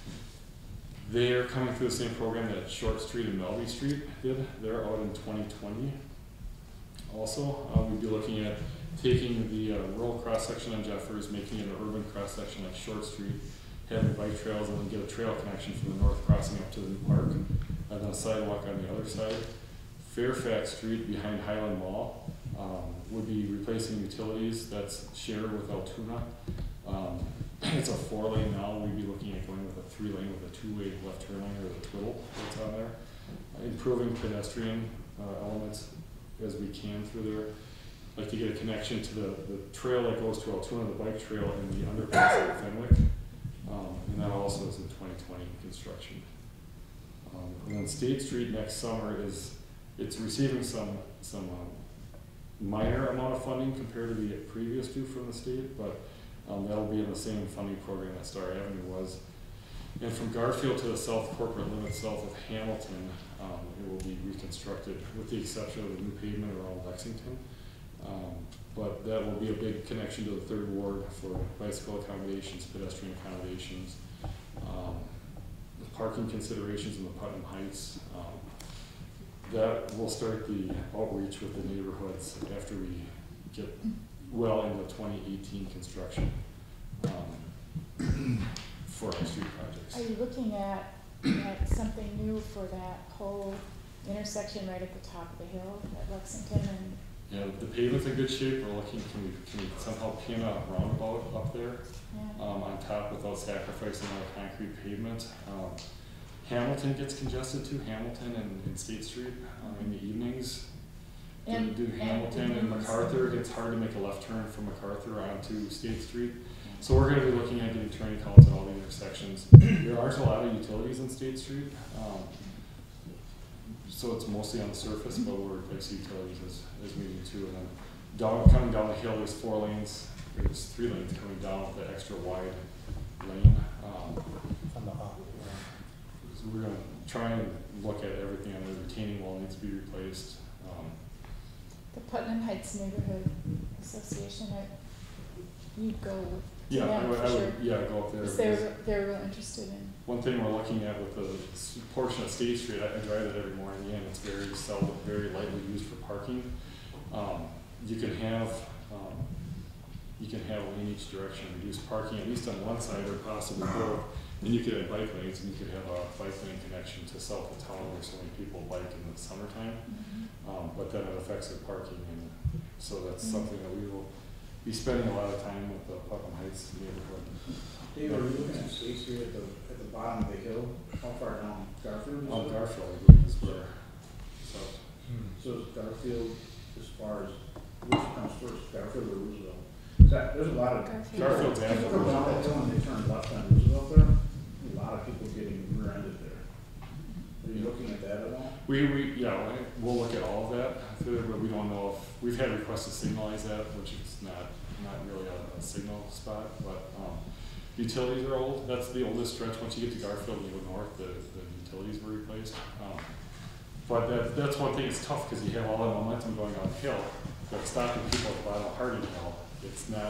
They're coming through the same program that Short Street and Melby Street did. They're out in twenty twenty. Also, uh, we'd be looking at taking the uh, rural cross-section on Jeffers, making it an urban cross-section like Short Street, having bike trails, and then get a trail connection from the north crossing up to the new park, and then a sidewalk on the other side. Fairfax Street behind Highland Mall um, would be replacing utilities that's shared with Altoona. Um, It's a four lane now. We'd be looking at going with a three lane with a two way left turn lane or the twiddle that's on there. Uh, improving pedestrian uh, elements as we can through there. Like to get a connection to the, the trail that goes to Altoona, the bike trail, and the underpass at Fenwick. Um, and that also is in twenty twenty construction. Um, and then State Street next summer is, it's receiving some, some um, minor amount of funding compared to the previous due from the state, but Um, that'll be in the same funding program that Star Avenue was. And from Garfield to the south corporate limit south of Hamilton, um, it will be reconstructed with the exception of the new pavement around Lexington. Um, but that will be a big connection to the third ward for bicycle accommodations, pedestrian accommodations, um, the parking considerations in the Putnam Heights. Um, that will start the outreach with the neighborhoods after we get well into twenty eighteen construction um, for our street projects. Are you looking at, at something new for that whole intersection right at the top of the hill at Lexington and? Yeah, the pavement's in good shape. We're looking, can we, can we somehow pin a roundabout up there Yeah. um, on top without sacrificing our concrete pavement? Um, Hamilton gets congested too, Hamilton and, and State Street um, in the evenings. And, do, do Hamilton and, and MacArthur, it's hard to make a left turn from MacArthur onto State Street. So we're going to be looking at getting turning counts at all the intersections. There aren't a lot of utilities in State Street, um, so it's mostly on the surface, but we'll replace utilities as, as we need to. And then down, coming down the hill, there's four lanes, there's three lanes coming down with the extra wide lane. Um, On the hop. so we're going to try and look at everything on the retaining wall needs to be replaced. Um, The Putnam Heights Neighborhood Association, I, you'd go with Yeah, I them would, for I sure. would, yeah, go up there. Because because they're, they're real interested in, One thing we're looking at with the s- portion of State Street, I, I drive it every morning, and it's very seldom, very lightly used for parking. Um, you can have, um, you can have lane each direction, reduce parking, at least on one side or possibly both. And you could have bike lanes, and you could have a bike lane connection to south of town where so many people bike in the summertime. mhm. Um, but then it affects their parking, and so that's Mhm. something that we will be spending a lot of time with the Putnam Heights neighborhood. Dave, are you looking at State Street at the, at the bottom of the hill? How far down Garfield? is Oh, it? Garfield, I believe, is where, so, Hmm. So is Garfield as far as, which comes first, Garfield or Roosevelt? 'Cause that- There's a lot of. Garfield. Garfield's after People come down that Roosevelt. hill and they turn left on Roosevelt there, a lot of people getting rear-ended there. Are you looking at that at all? We, we, yeah, we- we'll look at all of that, but we don't know if, we've had requests request to signalize that, which is not, not really a, a signal spot, but, um, utilities are old. That's the oldest stretch. Once you get to Garfield and you go north, the, the utilities were replaced. Um, but that, that's one thing, it's tough because you have all that momentum going uphill, but stopping people at the bottom of Harding Hill, it's not,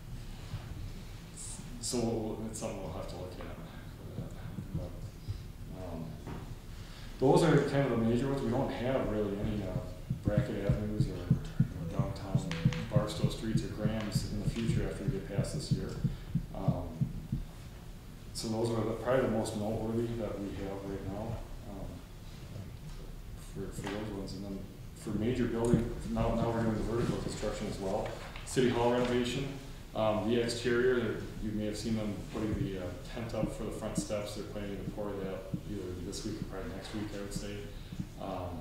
so we'll, it's something we'll have to look at. But, um, those are kind of the major ones. We don't have really any uh, Brackett Avenues or you know, downtown Barstow Streets or Grams in the future after we get past this year. Um, so those are the, probably the most noteworthy that we have right now um, for, for those ones. And then for major building, now, now we're doing the vertical construction as well. City Hall renovation, um, the exterior, you may have seen them putting the uh, tent up for the front steps. They're planning to pour that either this week or probably next week, I would say. Um,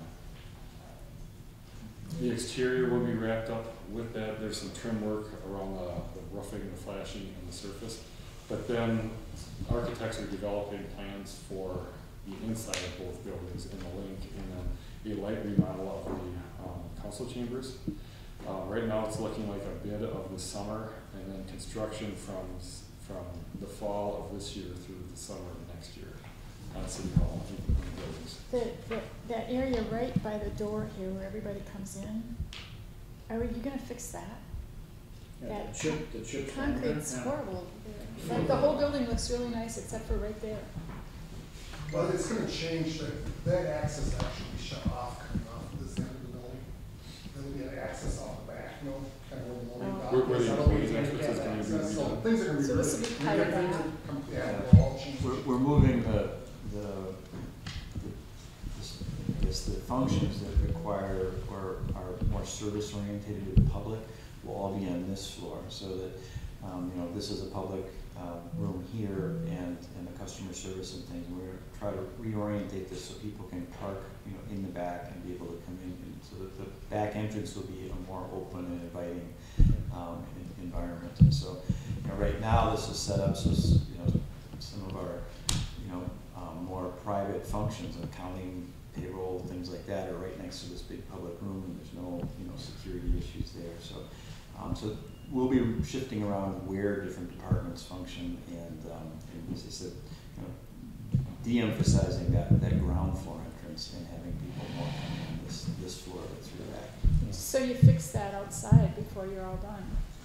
the exterior will be wrapped up with that. There's some trim work around the, the roofing, the flashing, and the surface. But then architects are developing plans for the inside of both buildings in the link, and then a light remodel of the um, council chambers. Uh, right now it's looking like a bid of the summer, and then construction from from the fall of this year through the summer of next year on City Hall and in the buildings. The, the, that area right by the door here where everybody comes in, are you gonna fix that? Yeah, That the chip, the chip. down there, Concrete's yeah. horrible there. Like, the whole building looks really nice except for right there. Well, it's gonna change, that, that access actually be shut off coming off of this end of the building. There'll be an access off the back, you know, kind of where the loading dock Where- where is. the That'll be employees' entrance is handicap gonna be access, so redone. things are gonna be So really. this will be we part got of things that. that come- Yeah, they'll all change. We're, we're moving the, the, the, I guess the functions that require or are more service oriented to the public will all be on this floor, so that, um, you know, this is a public, um, room here and, and the customer service and things. We're gonna try to reorientate this so people can park, you know, in the back and be able to come in, and so that the back entrance will be a more open and inviting, um, en- environment. And so, you know, right now this is set up so, s- you know, some of our, you know, um, more private functions, accounting, payroll, things like that are right next to this big public room, and there's no, you know, security issues there. So, um, so we'll be shifting around where different departments function, and, um, and as I said, you know, de-emphasizing that, that ground floor entrance and having people more coming on this, this floor through that. So you fix that outside before you're all done.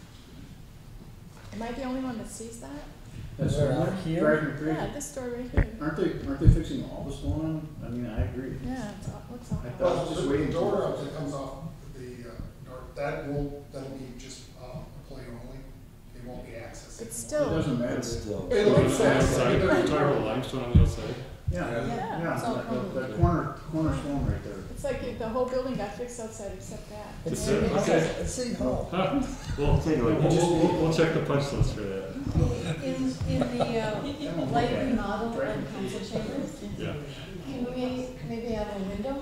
Am I the only one that sees that? That's Where, the out one here? driving me crazy. Yeah, this door right here. Aren't they, aren't they fixing all the stone on? I mean, I agree. Yeah, it's, aw- looks I awful. thought- Well, just the, waiting the for- door up that comes off the, uh, door, that will, that'll be just, um, a plane only. It won't be accessed. It's It still, doesn't matter. It's still, It On looks the like- outside, you're talking about the limestone on the outside? Yeah, Yeah. yeah, Yeah, it's all that, covered. that, that corner, corner stone right there. it's like if the whole building got fixed outside except that. It's, City uh, Hall. okay. It's City Hall. Huh? We'll, Take a we'll, look. we'll, we'll- we'll check the punch list for that. In, in the, uh, light remodel of council chambers, Yeah. can we maybe have a window?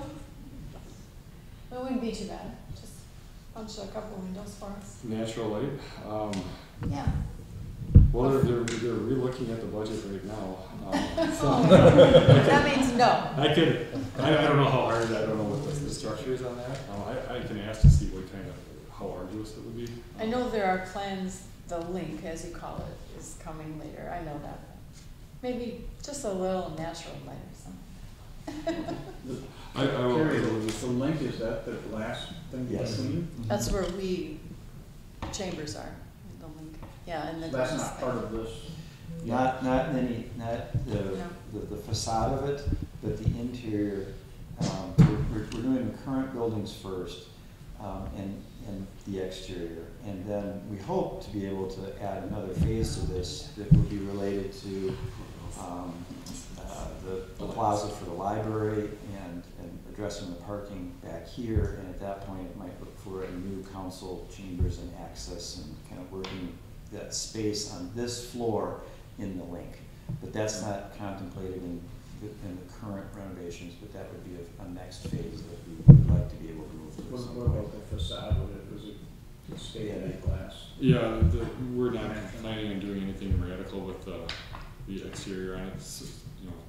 It wouldn't be too bad, just punch a couple windows for us. Natural light. Um, Yeah. well, they're, they're, they're re-looking at the budget right now. Um, so Oh, that means no. I could, I, I don't know how hard, I don't know what the, the structure is on that. Um, I, I can ask to see what kind of, how arduous it would be. I know there are plans, the link, as you call it, is coming later, I know that. Maybe just a little natural light or something. I, I will. Carrie, the, the link, is that the last thing Yes. between? That's where we, chambers are, the link, yeah, and then. That's not part of this. not, not any, not the, No. the, the facade of it, but the interior. Um, we're, we're we're doing the current buildings first, um, and, and the exterior. And then we hope to be able to add another phase to this that would be related to, um, uh, the, the plaza for the library and, and addressing the parking back here. And at that point, it might look for a new council chambers and access and kind of working that space on this floor in the link. But that's not contemplated in, the- in the current renovations, but that would be a, a next phase that we would like to be able to move to. What, at some what point. about the facade, was it, was it stay in glass? Yeah, the, we're not planning on doing anything radical with the, the exterior on it. It's just, you know,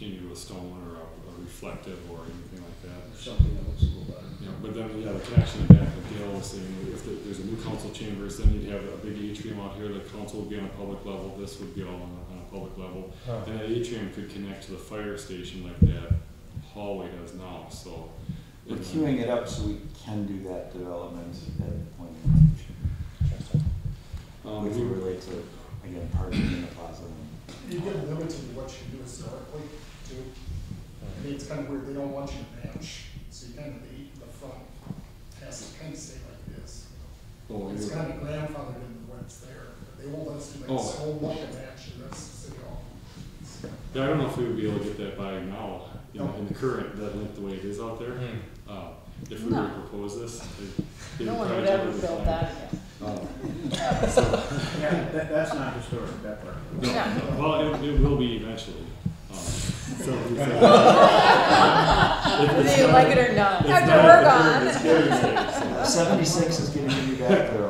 continue a stone or a, a reflective or anything like that. Something that looks a little better. Yeah, but then, yeah, the connection back with Dale was saying, if the- there's a new council chambers, then you'd have a big atrium out here, the council would be on a public level, this would be all on a, on a public level. Huh. And that atrium could connect to the fire station like that hallway does now, so. We're and, uh, queuing it up so we can do that development at a point in the future. Interesting. Um, Which we will relate to, again, parking in the plaza. You get limited to what you can do historically, too. I mean, it's kind of weird, they don't want you to match, so you kind of, the, the front has to kind of stay like this. Oh, It's you're- kind of grandfathered in when it's there, but they won't let us do like Oh. this whole look and match, and that's city hall. Yeah, I don't know if we would be able to get that by now, in, No. in the current, that length the way it is out there. Hmm. Uh, if we were to No. propose this, it- it No one probably would ever totally build fine. that again. Um, Yeah, that, that's not historic, that part. Yeah. Well, it, it will be eventually. Um, so we said- Whether you like it or not. It's After not- we're it's gone. it's very safe, so. Seventy-six is getting you back there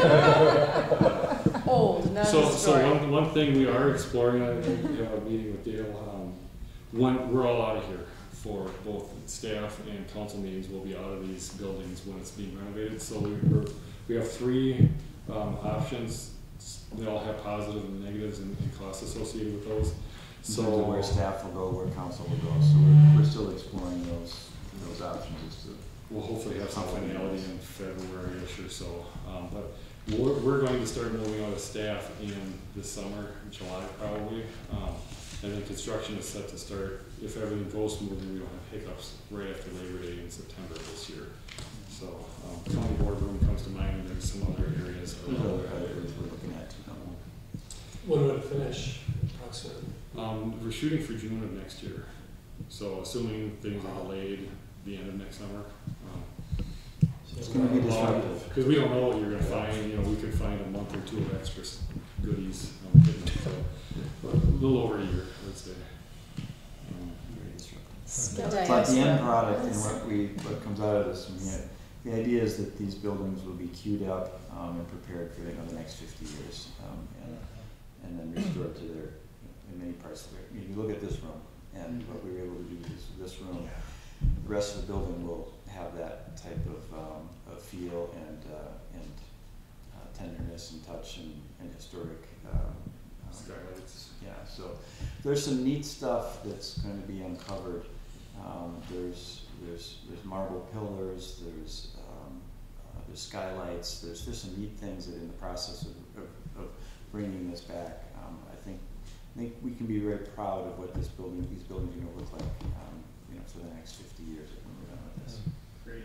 already. Old, not So, so historic. one, one thing we are exploring, I think we have a meeting with Dale, um, one, we're all out of here for both staff and council meetings, we'll be out of these buildings when it's being renovated, so we, we're, we have three, um, options. They all have positives and negatives and, and costs associated with those, In so. terms of where staff will go, where council will go, so we're, we're still exploring those, those options as to. We'll hopefully have some finality in February-ish or so, um, but we're, we're going to start moving out of staff in the summer, July probably. Um, and then construction is set to start, if everything goes smoothly, we don't have hiccups right after Labor Day in September this year. So, um, county boardroom comes to mind, and there's some other areas. There's other areas we're looking at too. When would it finish approximately? Um, we're shooting for June of next year, so assuming things are delayed, the end of next summer. Um, It's gonna be disruptive. Because we don't know what you're gonna find, you know, we could find a month or two of extra s- goodies, um, hidden, so, a little over a year, I would say. Um, Very disruptive. Skeleton. But the end product and what we, what comes out of this, I mean, the idea is that these buildings will be queued up, um, and prepared for, you know, the next fifty years, um, and, and then restored to their, in many parts of their, I mean, you look at this room, and what we were able to do is, this room, the rest of the building will have that type of, um, of feel and, uh, and uh, tenderness and touch and, and historic, um, um, Skylights. yeah, so there's some neat stuff that's going to be uncovered. Um, there's there's there's marble pillars. There's um, uh, there's skylights. There's there's some neat things that in the process of, of, of bringing this back. Um, I think I think we can be very proud of what this building these buildings are going to look like. Um, you know, for the next fifty years when we're done with this. Great.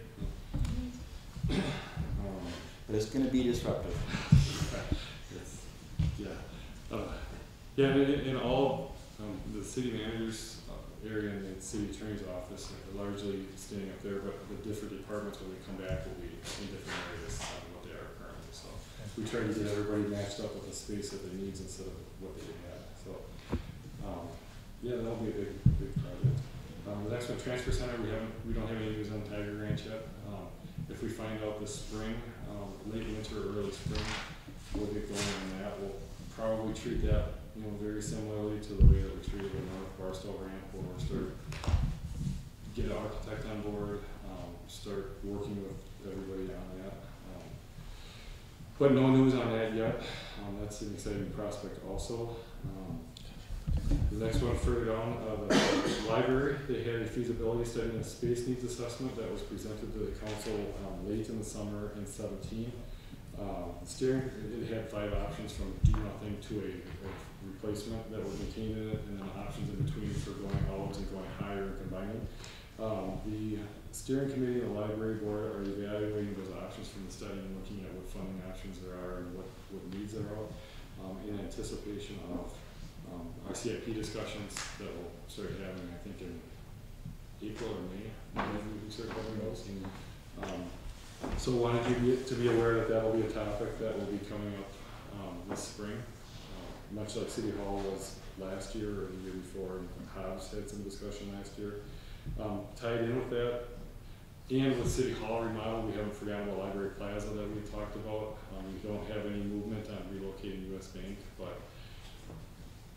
Um, But it's going to be disruptive. It's, yeah, uh, yeah, and in, in all, um, the city manager's uh, area and the city attorney's office are largely staying up there, but the different departments, when we come back, will be in different areas than what they are currently, so. We try to get everybody matched up with the space that they needs instead of what they had, so, um, yeah, that'll be a big, big project. Um, the next one, transfer center, we haven't, we don't have any news on Tiger Ranch yet. Um, if we find out this spring, um, late winter, or early spring, we'll get going on that. We'll probably treat that, you know, very similarly to the way that we treated the North Barstow ramp, where we'll start, get an architect on board, um, start working with everybody on that. Um, But no news on that yet. Um, that's an exciting prospect also. Um, The next one further down, uh, the library, they had a feasibility study and a space needs assessment that was presented to the council, um, late in the summer in seventeen. Um, steering, it had five options from do nothing to a, a replacement that was contained in it, and then options in between for going out and going higher and combining. Um, the steering committee and the library board are evaluating those options from the study and looking at what funding options there are and what, what needs there are, um, in anticipation of Um, our C I P discussions that we'll start having, I think, in April or May, maybe we start having those. Um, so wanted you to be, to be aware that that will be a topic that will be coming up, um, this spring. Uh, much like City Hall was last year or the year before, and Hobbs had some discussion last year. Um, tied in with that, and with City Hall remodel, we haven't forgotten the Library Plaza that we talked about. Um, we don't have any movement on relocating U S Bank, but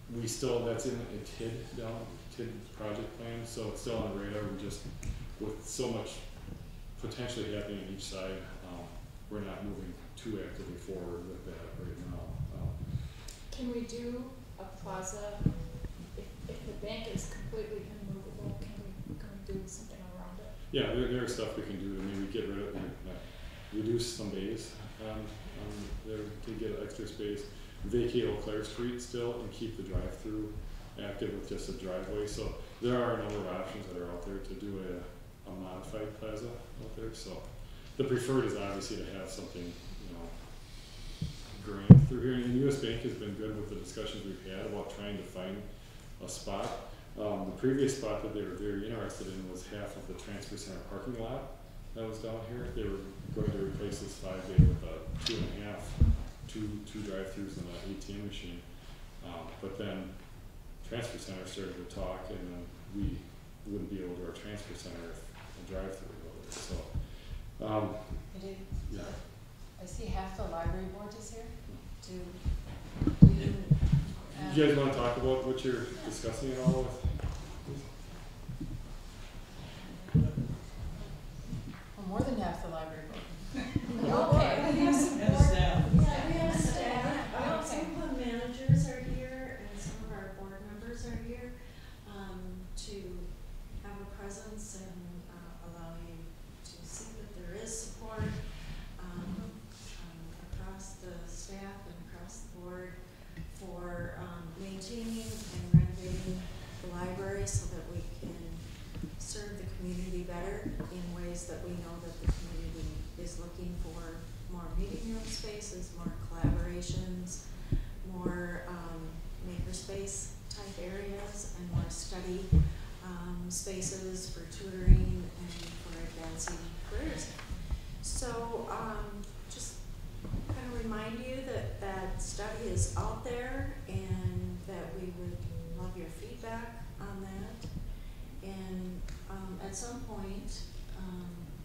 we still, that's in a T I D down, T I D project plan, so it's still on the radar. We just, with so much potentially happening on each side, um, we're not moving too actively forward with that right now. Um, Can we do a plaza, if, if the bank is completely immovable, can we, can we do something around it? Yeah, there, there is stuff we can do to maybe get rid of, uh, reduce some bays, um, um, there to get extra space. Vacate Eau Claire Street still and keep the drive-through active with just a driveway. So there are a number of options that are out there to do a, a modified plaza out there. So the preferred is obviously to have something, you know, grand through here. And U S Bank has been good with the discussions we've had about trying to find a spot. Um, the previous spot that they were very interested in was half of the transfer center parking lot that was down here. They were going to replace this five bay with a two and a half, two two drive-throughs and an A T M machine. Um, but then transfer center started to talk, and then we wouldn't be able to do our transfer center if a drive-through over there. So, um, I do, yeah. I see half the library board is here. Do, do you? um, You guys want to talk about what you're discussing at all with? Well, more than half the library board. Okay, we have some And board, staff. yeah, we have staff, um, Okay. some of the managers are here and some of our board members are here, um, to have a presence and, uh, allow you to see that there is support, um, um, across the staff and across the board for, um, maintaining and renovating the library so that we can serve the community better in ways that we know that the community is looking for. More meeting room spaces, more collaborations, more um, makerspace type areas, and more study um, spaces for tutoring and for advancing careers. So um, just kind of remind you that that study is out there and that we would love your feedback on that. And um, at some point, um,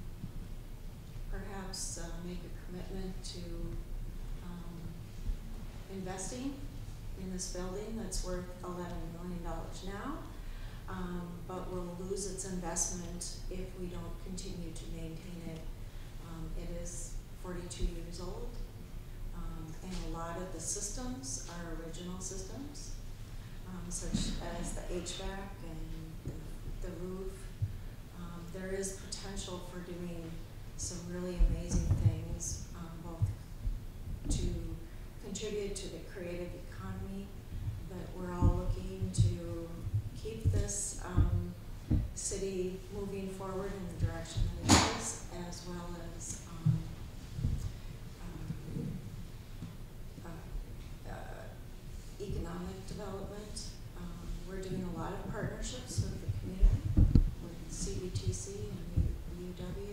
perhaps uh, make a commitment to um, investing in this building that's worth eleven million dollars now, um, but will lose its investment if we don't continue to maintain it. Um, it is forty-two years old, um, and a lot of the systems are original systems, um, such as the H V A C and the, the roof. Um, there is potential for doing some really amazing things, um, both to contribute to the creative economy, but we're all looking to keep this um, city moving forward in the direction that it is, as well as um, um, uh, uh, economic development. Um, we're doing a lot of partnerships with the community, with C B T C and U W.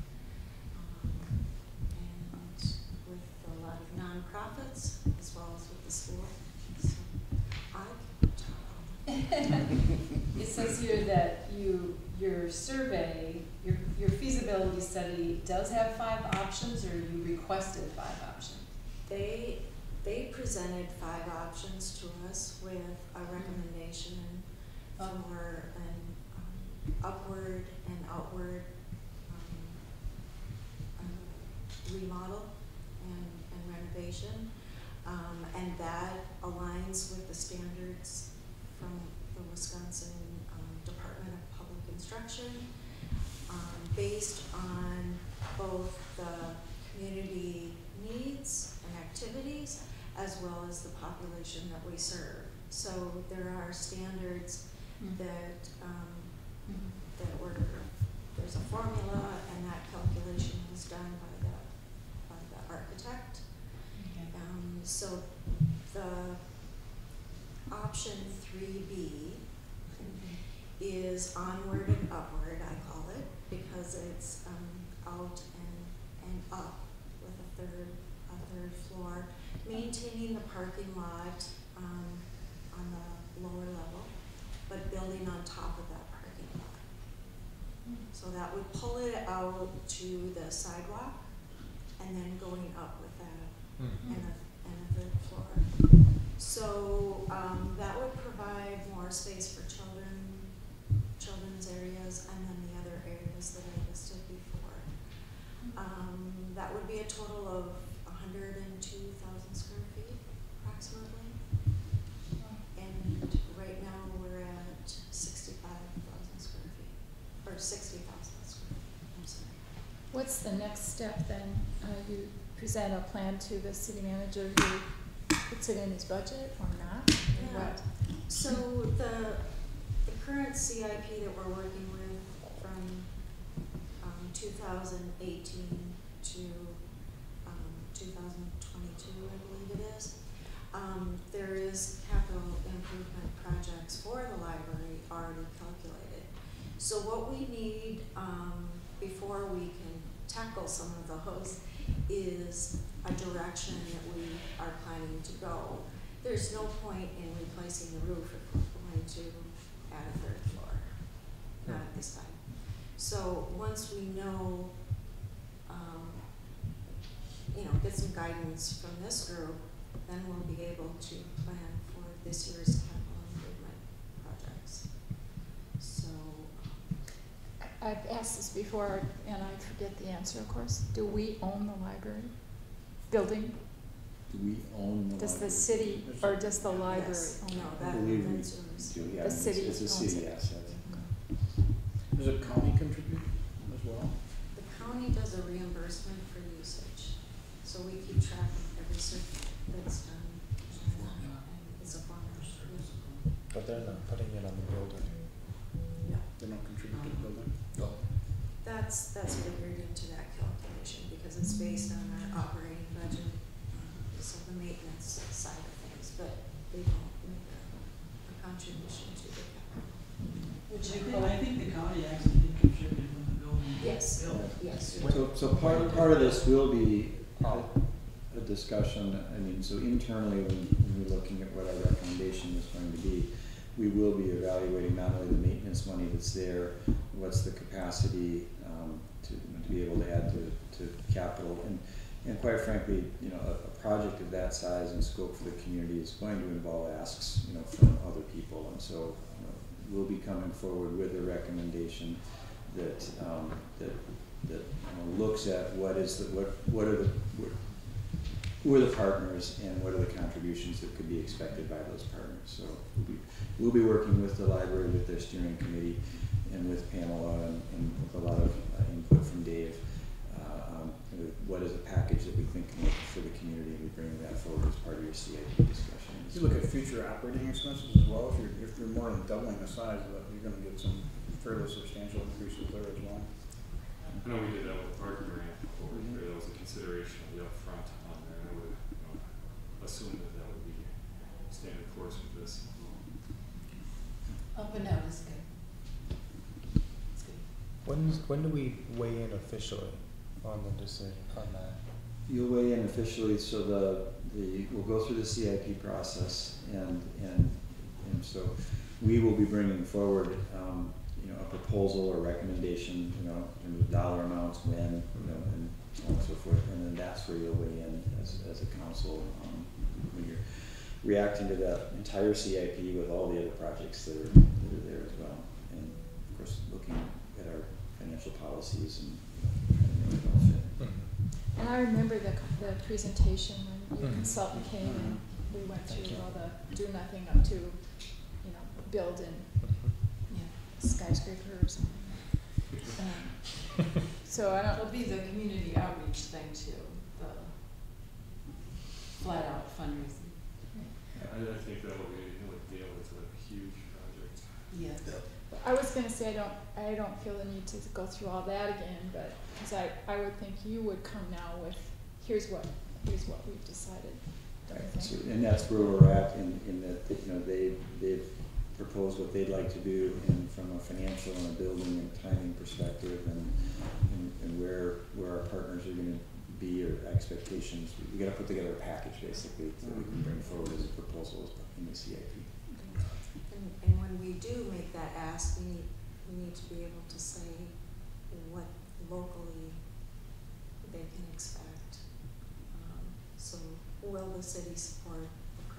And with a lot of nonprofits, as well as with the school. So I can talk. It says here that you, your survey, your, your feasibility study does have five options, or you requested five options? They, they presented five options to us with a recommendation for an um, upward and outward um, um, remodel and, and renovation, um, and that aligns with the standards from the Wisconsin um, Department of Public Instruction, um, based on both the community needs and activities, as well as the population that we serve. So there are standards Mm-hmm. that um, Mm-hmm. that were, there's a formula, and that calculation was done by the by the architect. Okay. Um, so the option three B is onward and upward, I call it, because it's um, out and and up with a third a third floor, maintaining the parking lot um, on the lower level, but building on top of that parking lot. So that would pull it out to the sidewalk, and then going up with that Hmm. and a, and a third floor. So, um, that would provide more space for children, children's areas, and then the other areas that I listed before. Um, that would be a total of hundred and two thousand square feet approximately. And right now we're at sixty-five thousand square feet, or sixty thousand square feet, I'm sorry. What's the next step then? Uh, you present a plan to the city manager who puts it in his budget or not? Or Yeah. what? So the, the current C I P that we're working with from, um, two thousand eighteen to, um, two thousand twenty-two, I believe it is. Um, there is capital improvement projects for the library already calculated. So what we need, um, before we can tackle some of those is a direction that we are planning to go. There's no point in replacing the roof if we're going to add a third floor, not at this time. So once we know, um, you know, get some guidance from this group, then we'll be able to plan for this year's capital improvement projects. So, I've asked this before and I forget the answer, of course. Do we own the library building? Do we own the Does the library? city or does the library yes, own no, it? I that, believe we that's yours. do, yeah, The it's- city it's a owns city it. asset. Does the county contribute as well? The county does a reimbursement for usage, so we keep track of every cert that's done, and it's a farm. But they're not putting it on the building. No, They don't contribute to the building? that's, that's figured into that calculation, because it's based on our operating budget, um, so the maintenance side of things, but they don't make a, a contribution to the capital. Which I think, I think the county actually did contribute when the building was Yes, built. yes. So, so part, part of this will be Oh. a discussion, I mean, so internally, when, when we're looking at what our recommendation is going to be, we will be evaluating not only the maintenance money that's there, what's the capacity, um, to, to be able to add to, to capital, and, and quite frankly, you know, a, a project of that size and scope for the community is going to involve asks, you know, from other people, and so, you know, we'll be coming forward with a recommendation that, um, that, that, you know, looks at what is the, what, what are the, what, who are the partners and what are the contributions that could be expected by those partners. So we'll be, we'll be working with the library, with their steering committee, and with Pamela, and, and with a lot of uh, input from Dave. Uh, um, with what is a package that we think can work for the community, and we bring that forward as part of your C I P discussion. If you look at future operating expenses as well, if you're, if you're more than doubling the size of it, you're gonna get some fairly substantial increases there as well. I know we did that with the park grant over there, that was a consideration of the upfront on there, and I would, you know, assume that that would be standard course with this. Up and down is good. It's good. When, when do we weigh in officially on the decision, on that? You'll weigh in officially, so the, the, we'll go through the C I P process, and, and, and so we will be bringing forward, um, you know, a proposal or recommendation, you know, in terms of dollar amounts, when, you know, and so on and so forth, and then that's where you'll weigh in as, as a council, um, when you're reacting to that entire C I P with all the other projects that are, that are there as well, and of course, looking at our financial policies and, you know, trying to make it all fit. And I remember the, the presentation when your Mhm. consultant came and we went Thank through you. all the do nothing up to, you know, build in Yeah. skyscraper or something. Um, So I don't, It'll be the community outreach thing too, the flat out fundraising. I, I think that would be, like, Dale, it's a huge project. Yes. I was gonna say I don't, I don't feel the need to go through all that again, but, cause I, I would think you would come now with, here's what, here's what we've decided. don't you Right, so, think? and that's where we're at in, in that, that, you know, they, they've proposed what they'd like to do, and from a financial and a building and timing perspective, and, and, and where, where our partners are gonna be, or expectations, we gotta put together a package, basically, that we can bring forward as a proposal in the C I P. And, and when we do make that ask, we need, we need to be able to say what locally they can expect. Um, so will the city support the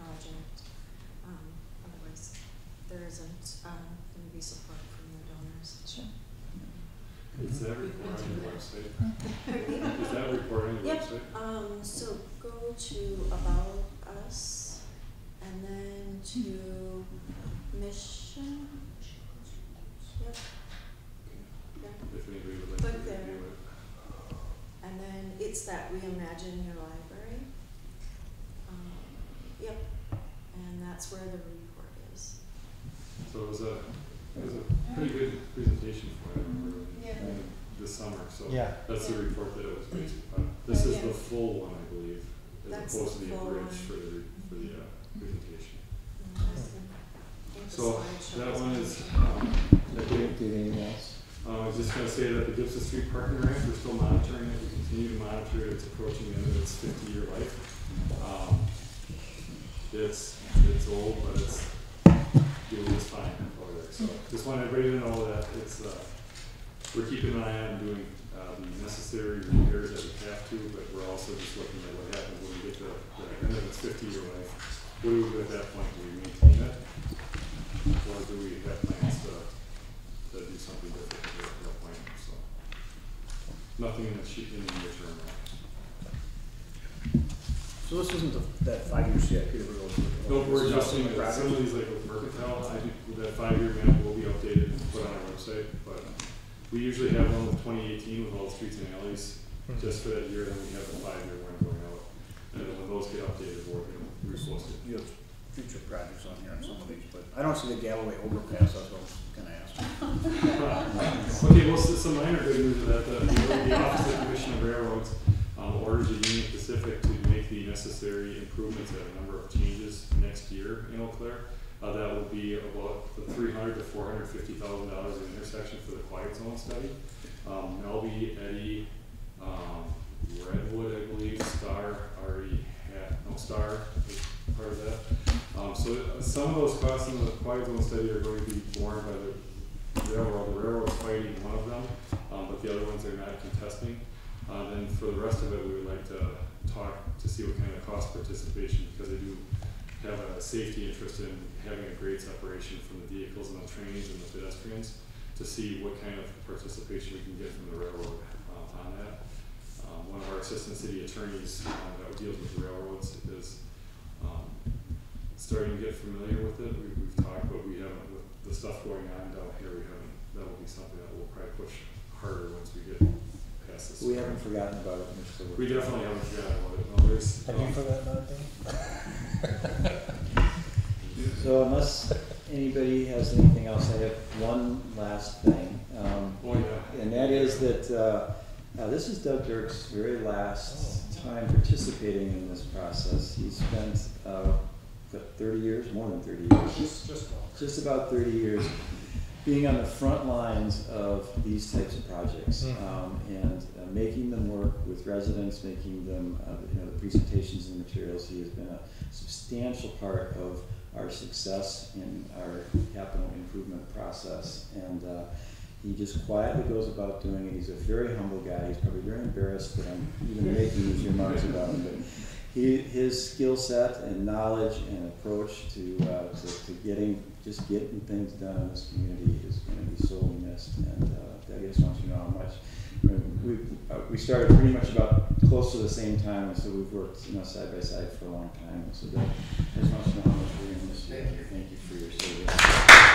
project. Um, otherwise, there isn't, um, gonna be support from the donors. Sure. Is that report on your website? Pardon me? Is that report on your Yep, website? um, so go to About Us, and then to Mission. Yep. Yep. If anybody would like Click to there. review it. And then it's that Reimagine Your Library. Um, yep, and that's where the report is. So it was a, it was a pretty good presentation for it, I remember, in- Yeah. in this summer, so. Yeah. That's the Yeah. report that it was based upon. This is Yeah. the full one, I believe, as That's opposed to the the full abridged one. for the, re- for the, uh, presentation. And that's the- I think the So slideshow that is one on. is, um, I Do you think, do you need anything else? uh, I was just gonna say that the Gibson Street parking ramp, we're still monitoring it, we continue to monitor it, it's approaching the end of its fifty-year life. Um, It's, it's old, but it's doing just fine over there, so just want everybody to know that it's, uh, we're keeping an eye on doing, uh, the necessary repairs that we have to, but we're also just looking at what happens when we get to the end of its fifty-year life. What do we do at that point? Do we maintain it? Or do we have plans to, to do something different at that point, so. Nothing in the sheet in the near term, right? So this isn't the, that five-year C I P that we're going through? No, we're This is adjusting the it, project? some of these like with Mercantile, I think that five-year map will be updated and put on our website, but we usually have one with twenty eighteen with all the streets and alleys, just for that year, then we have the five-year one going out. And then when those get updated, we're gonna repost it. You have future projects on here on some of these, but I don't see the Galloway overpass, that's what I was gonna ask. Okay, well, so some minor good news is that the, the Office of the Commission of Railroads, um, orders the Union Pacific to make the necessary improvements at a number of changes next year in Eau Claire. Uh, that will be about the three hundred to four hundred fifty thousand dollars in intersection for the quiet zone study. Um, Melby, Eddy, um, Redwood, I believe, Star already had, no, Star is part of that. Um, so uh, some of those costs in the quiet zone study are going to be borne by the railroad. The railroad is fighting one of them, um, but the other ones are not contesting. Uh, then for the rest of it, we would like to talk to see what kind of cost participation, because they do have a safety interest in having a grade separation from the vehicles and the trains and the pedestrians, to see what kind of participation we can get from the railroad uh, on that. Um, one of our assistant city attorneys uh, that deals with the railroads is um, starting to get familiar with it. We, we've talked, but we haven't, with the stuff going on down here, we haven't, that will be something that we'll probably push harder once we get past this. We haven't forgotten about it, we're still We working. definitely haven't forgotten about it. No, there's, Have you forgotten about that? So unless anybody has anything else, I have one last thing. Um, oh yeah. And that is that, uh, uh, this is Doug Dirk's very last time participating in this process. He spent, uh, what, thirty years, more than thirty years, Just, just one. just about thirty years, being on the front lines of these types of projects, Mhm. um, and uh, making them work with residents, making them, uh, you know, the presentations and materials. He has been a substantial part of our success in our capital improvement process, and uh, he just quietly goes about doing it. He's a very humble guy. He's probably very embarrassed that I'm even making these remarks about him, but he, his skill set and knowledge and approach to, uh, to, to getting, just getting things done in this community is going to be sorely missed. And uh, Doug, I just want you to know how much. We, uh, we started pretty much about close to the same time, and so we've worked, you know, side by side for a long time. And so Doug, I just want you to know how much we're going to miss you. Thank you. Thank you for your service.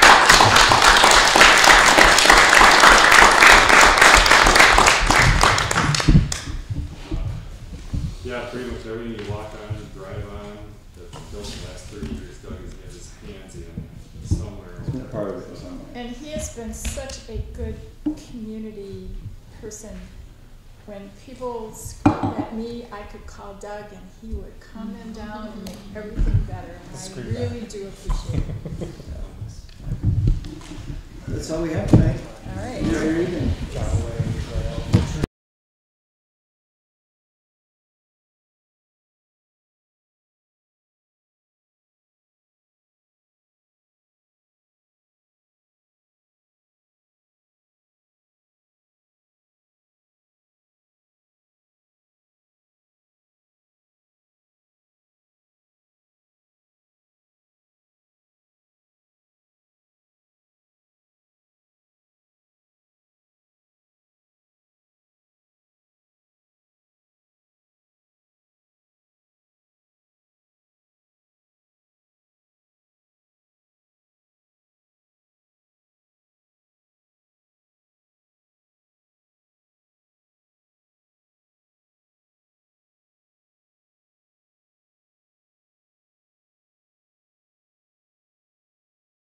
Yeah, pretty much everything you walk on, you drive on, that built in the last thirty years, Doug has had his hands in somewhere. It's been a part of it somewhere. And he has been such a good community person. When people screamed at me, I could call Doug and he would calm them down and make everything better. And I Scream really do appreciate it. That's all we have tonight. All right. Enjoy your evening.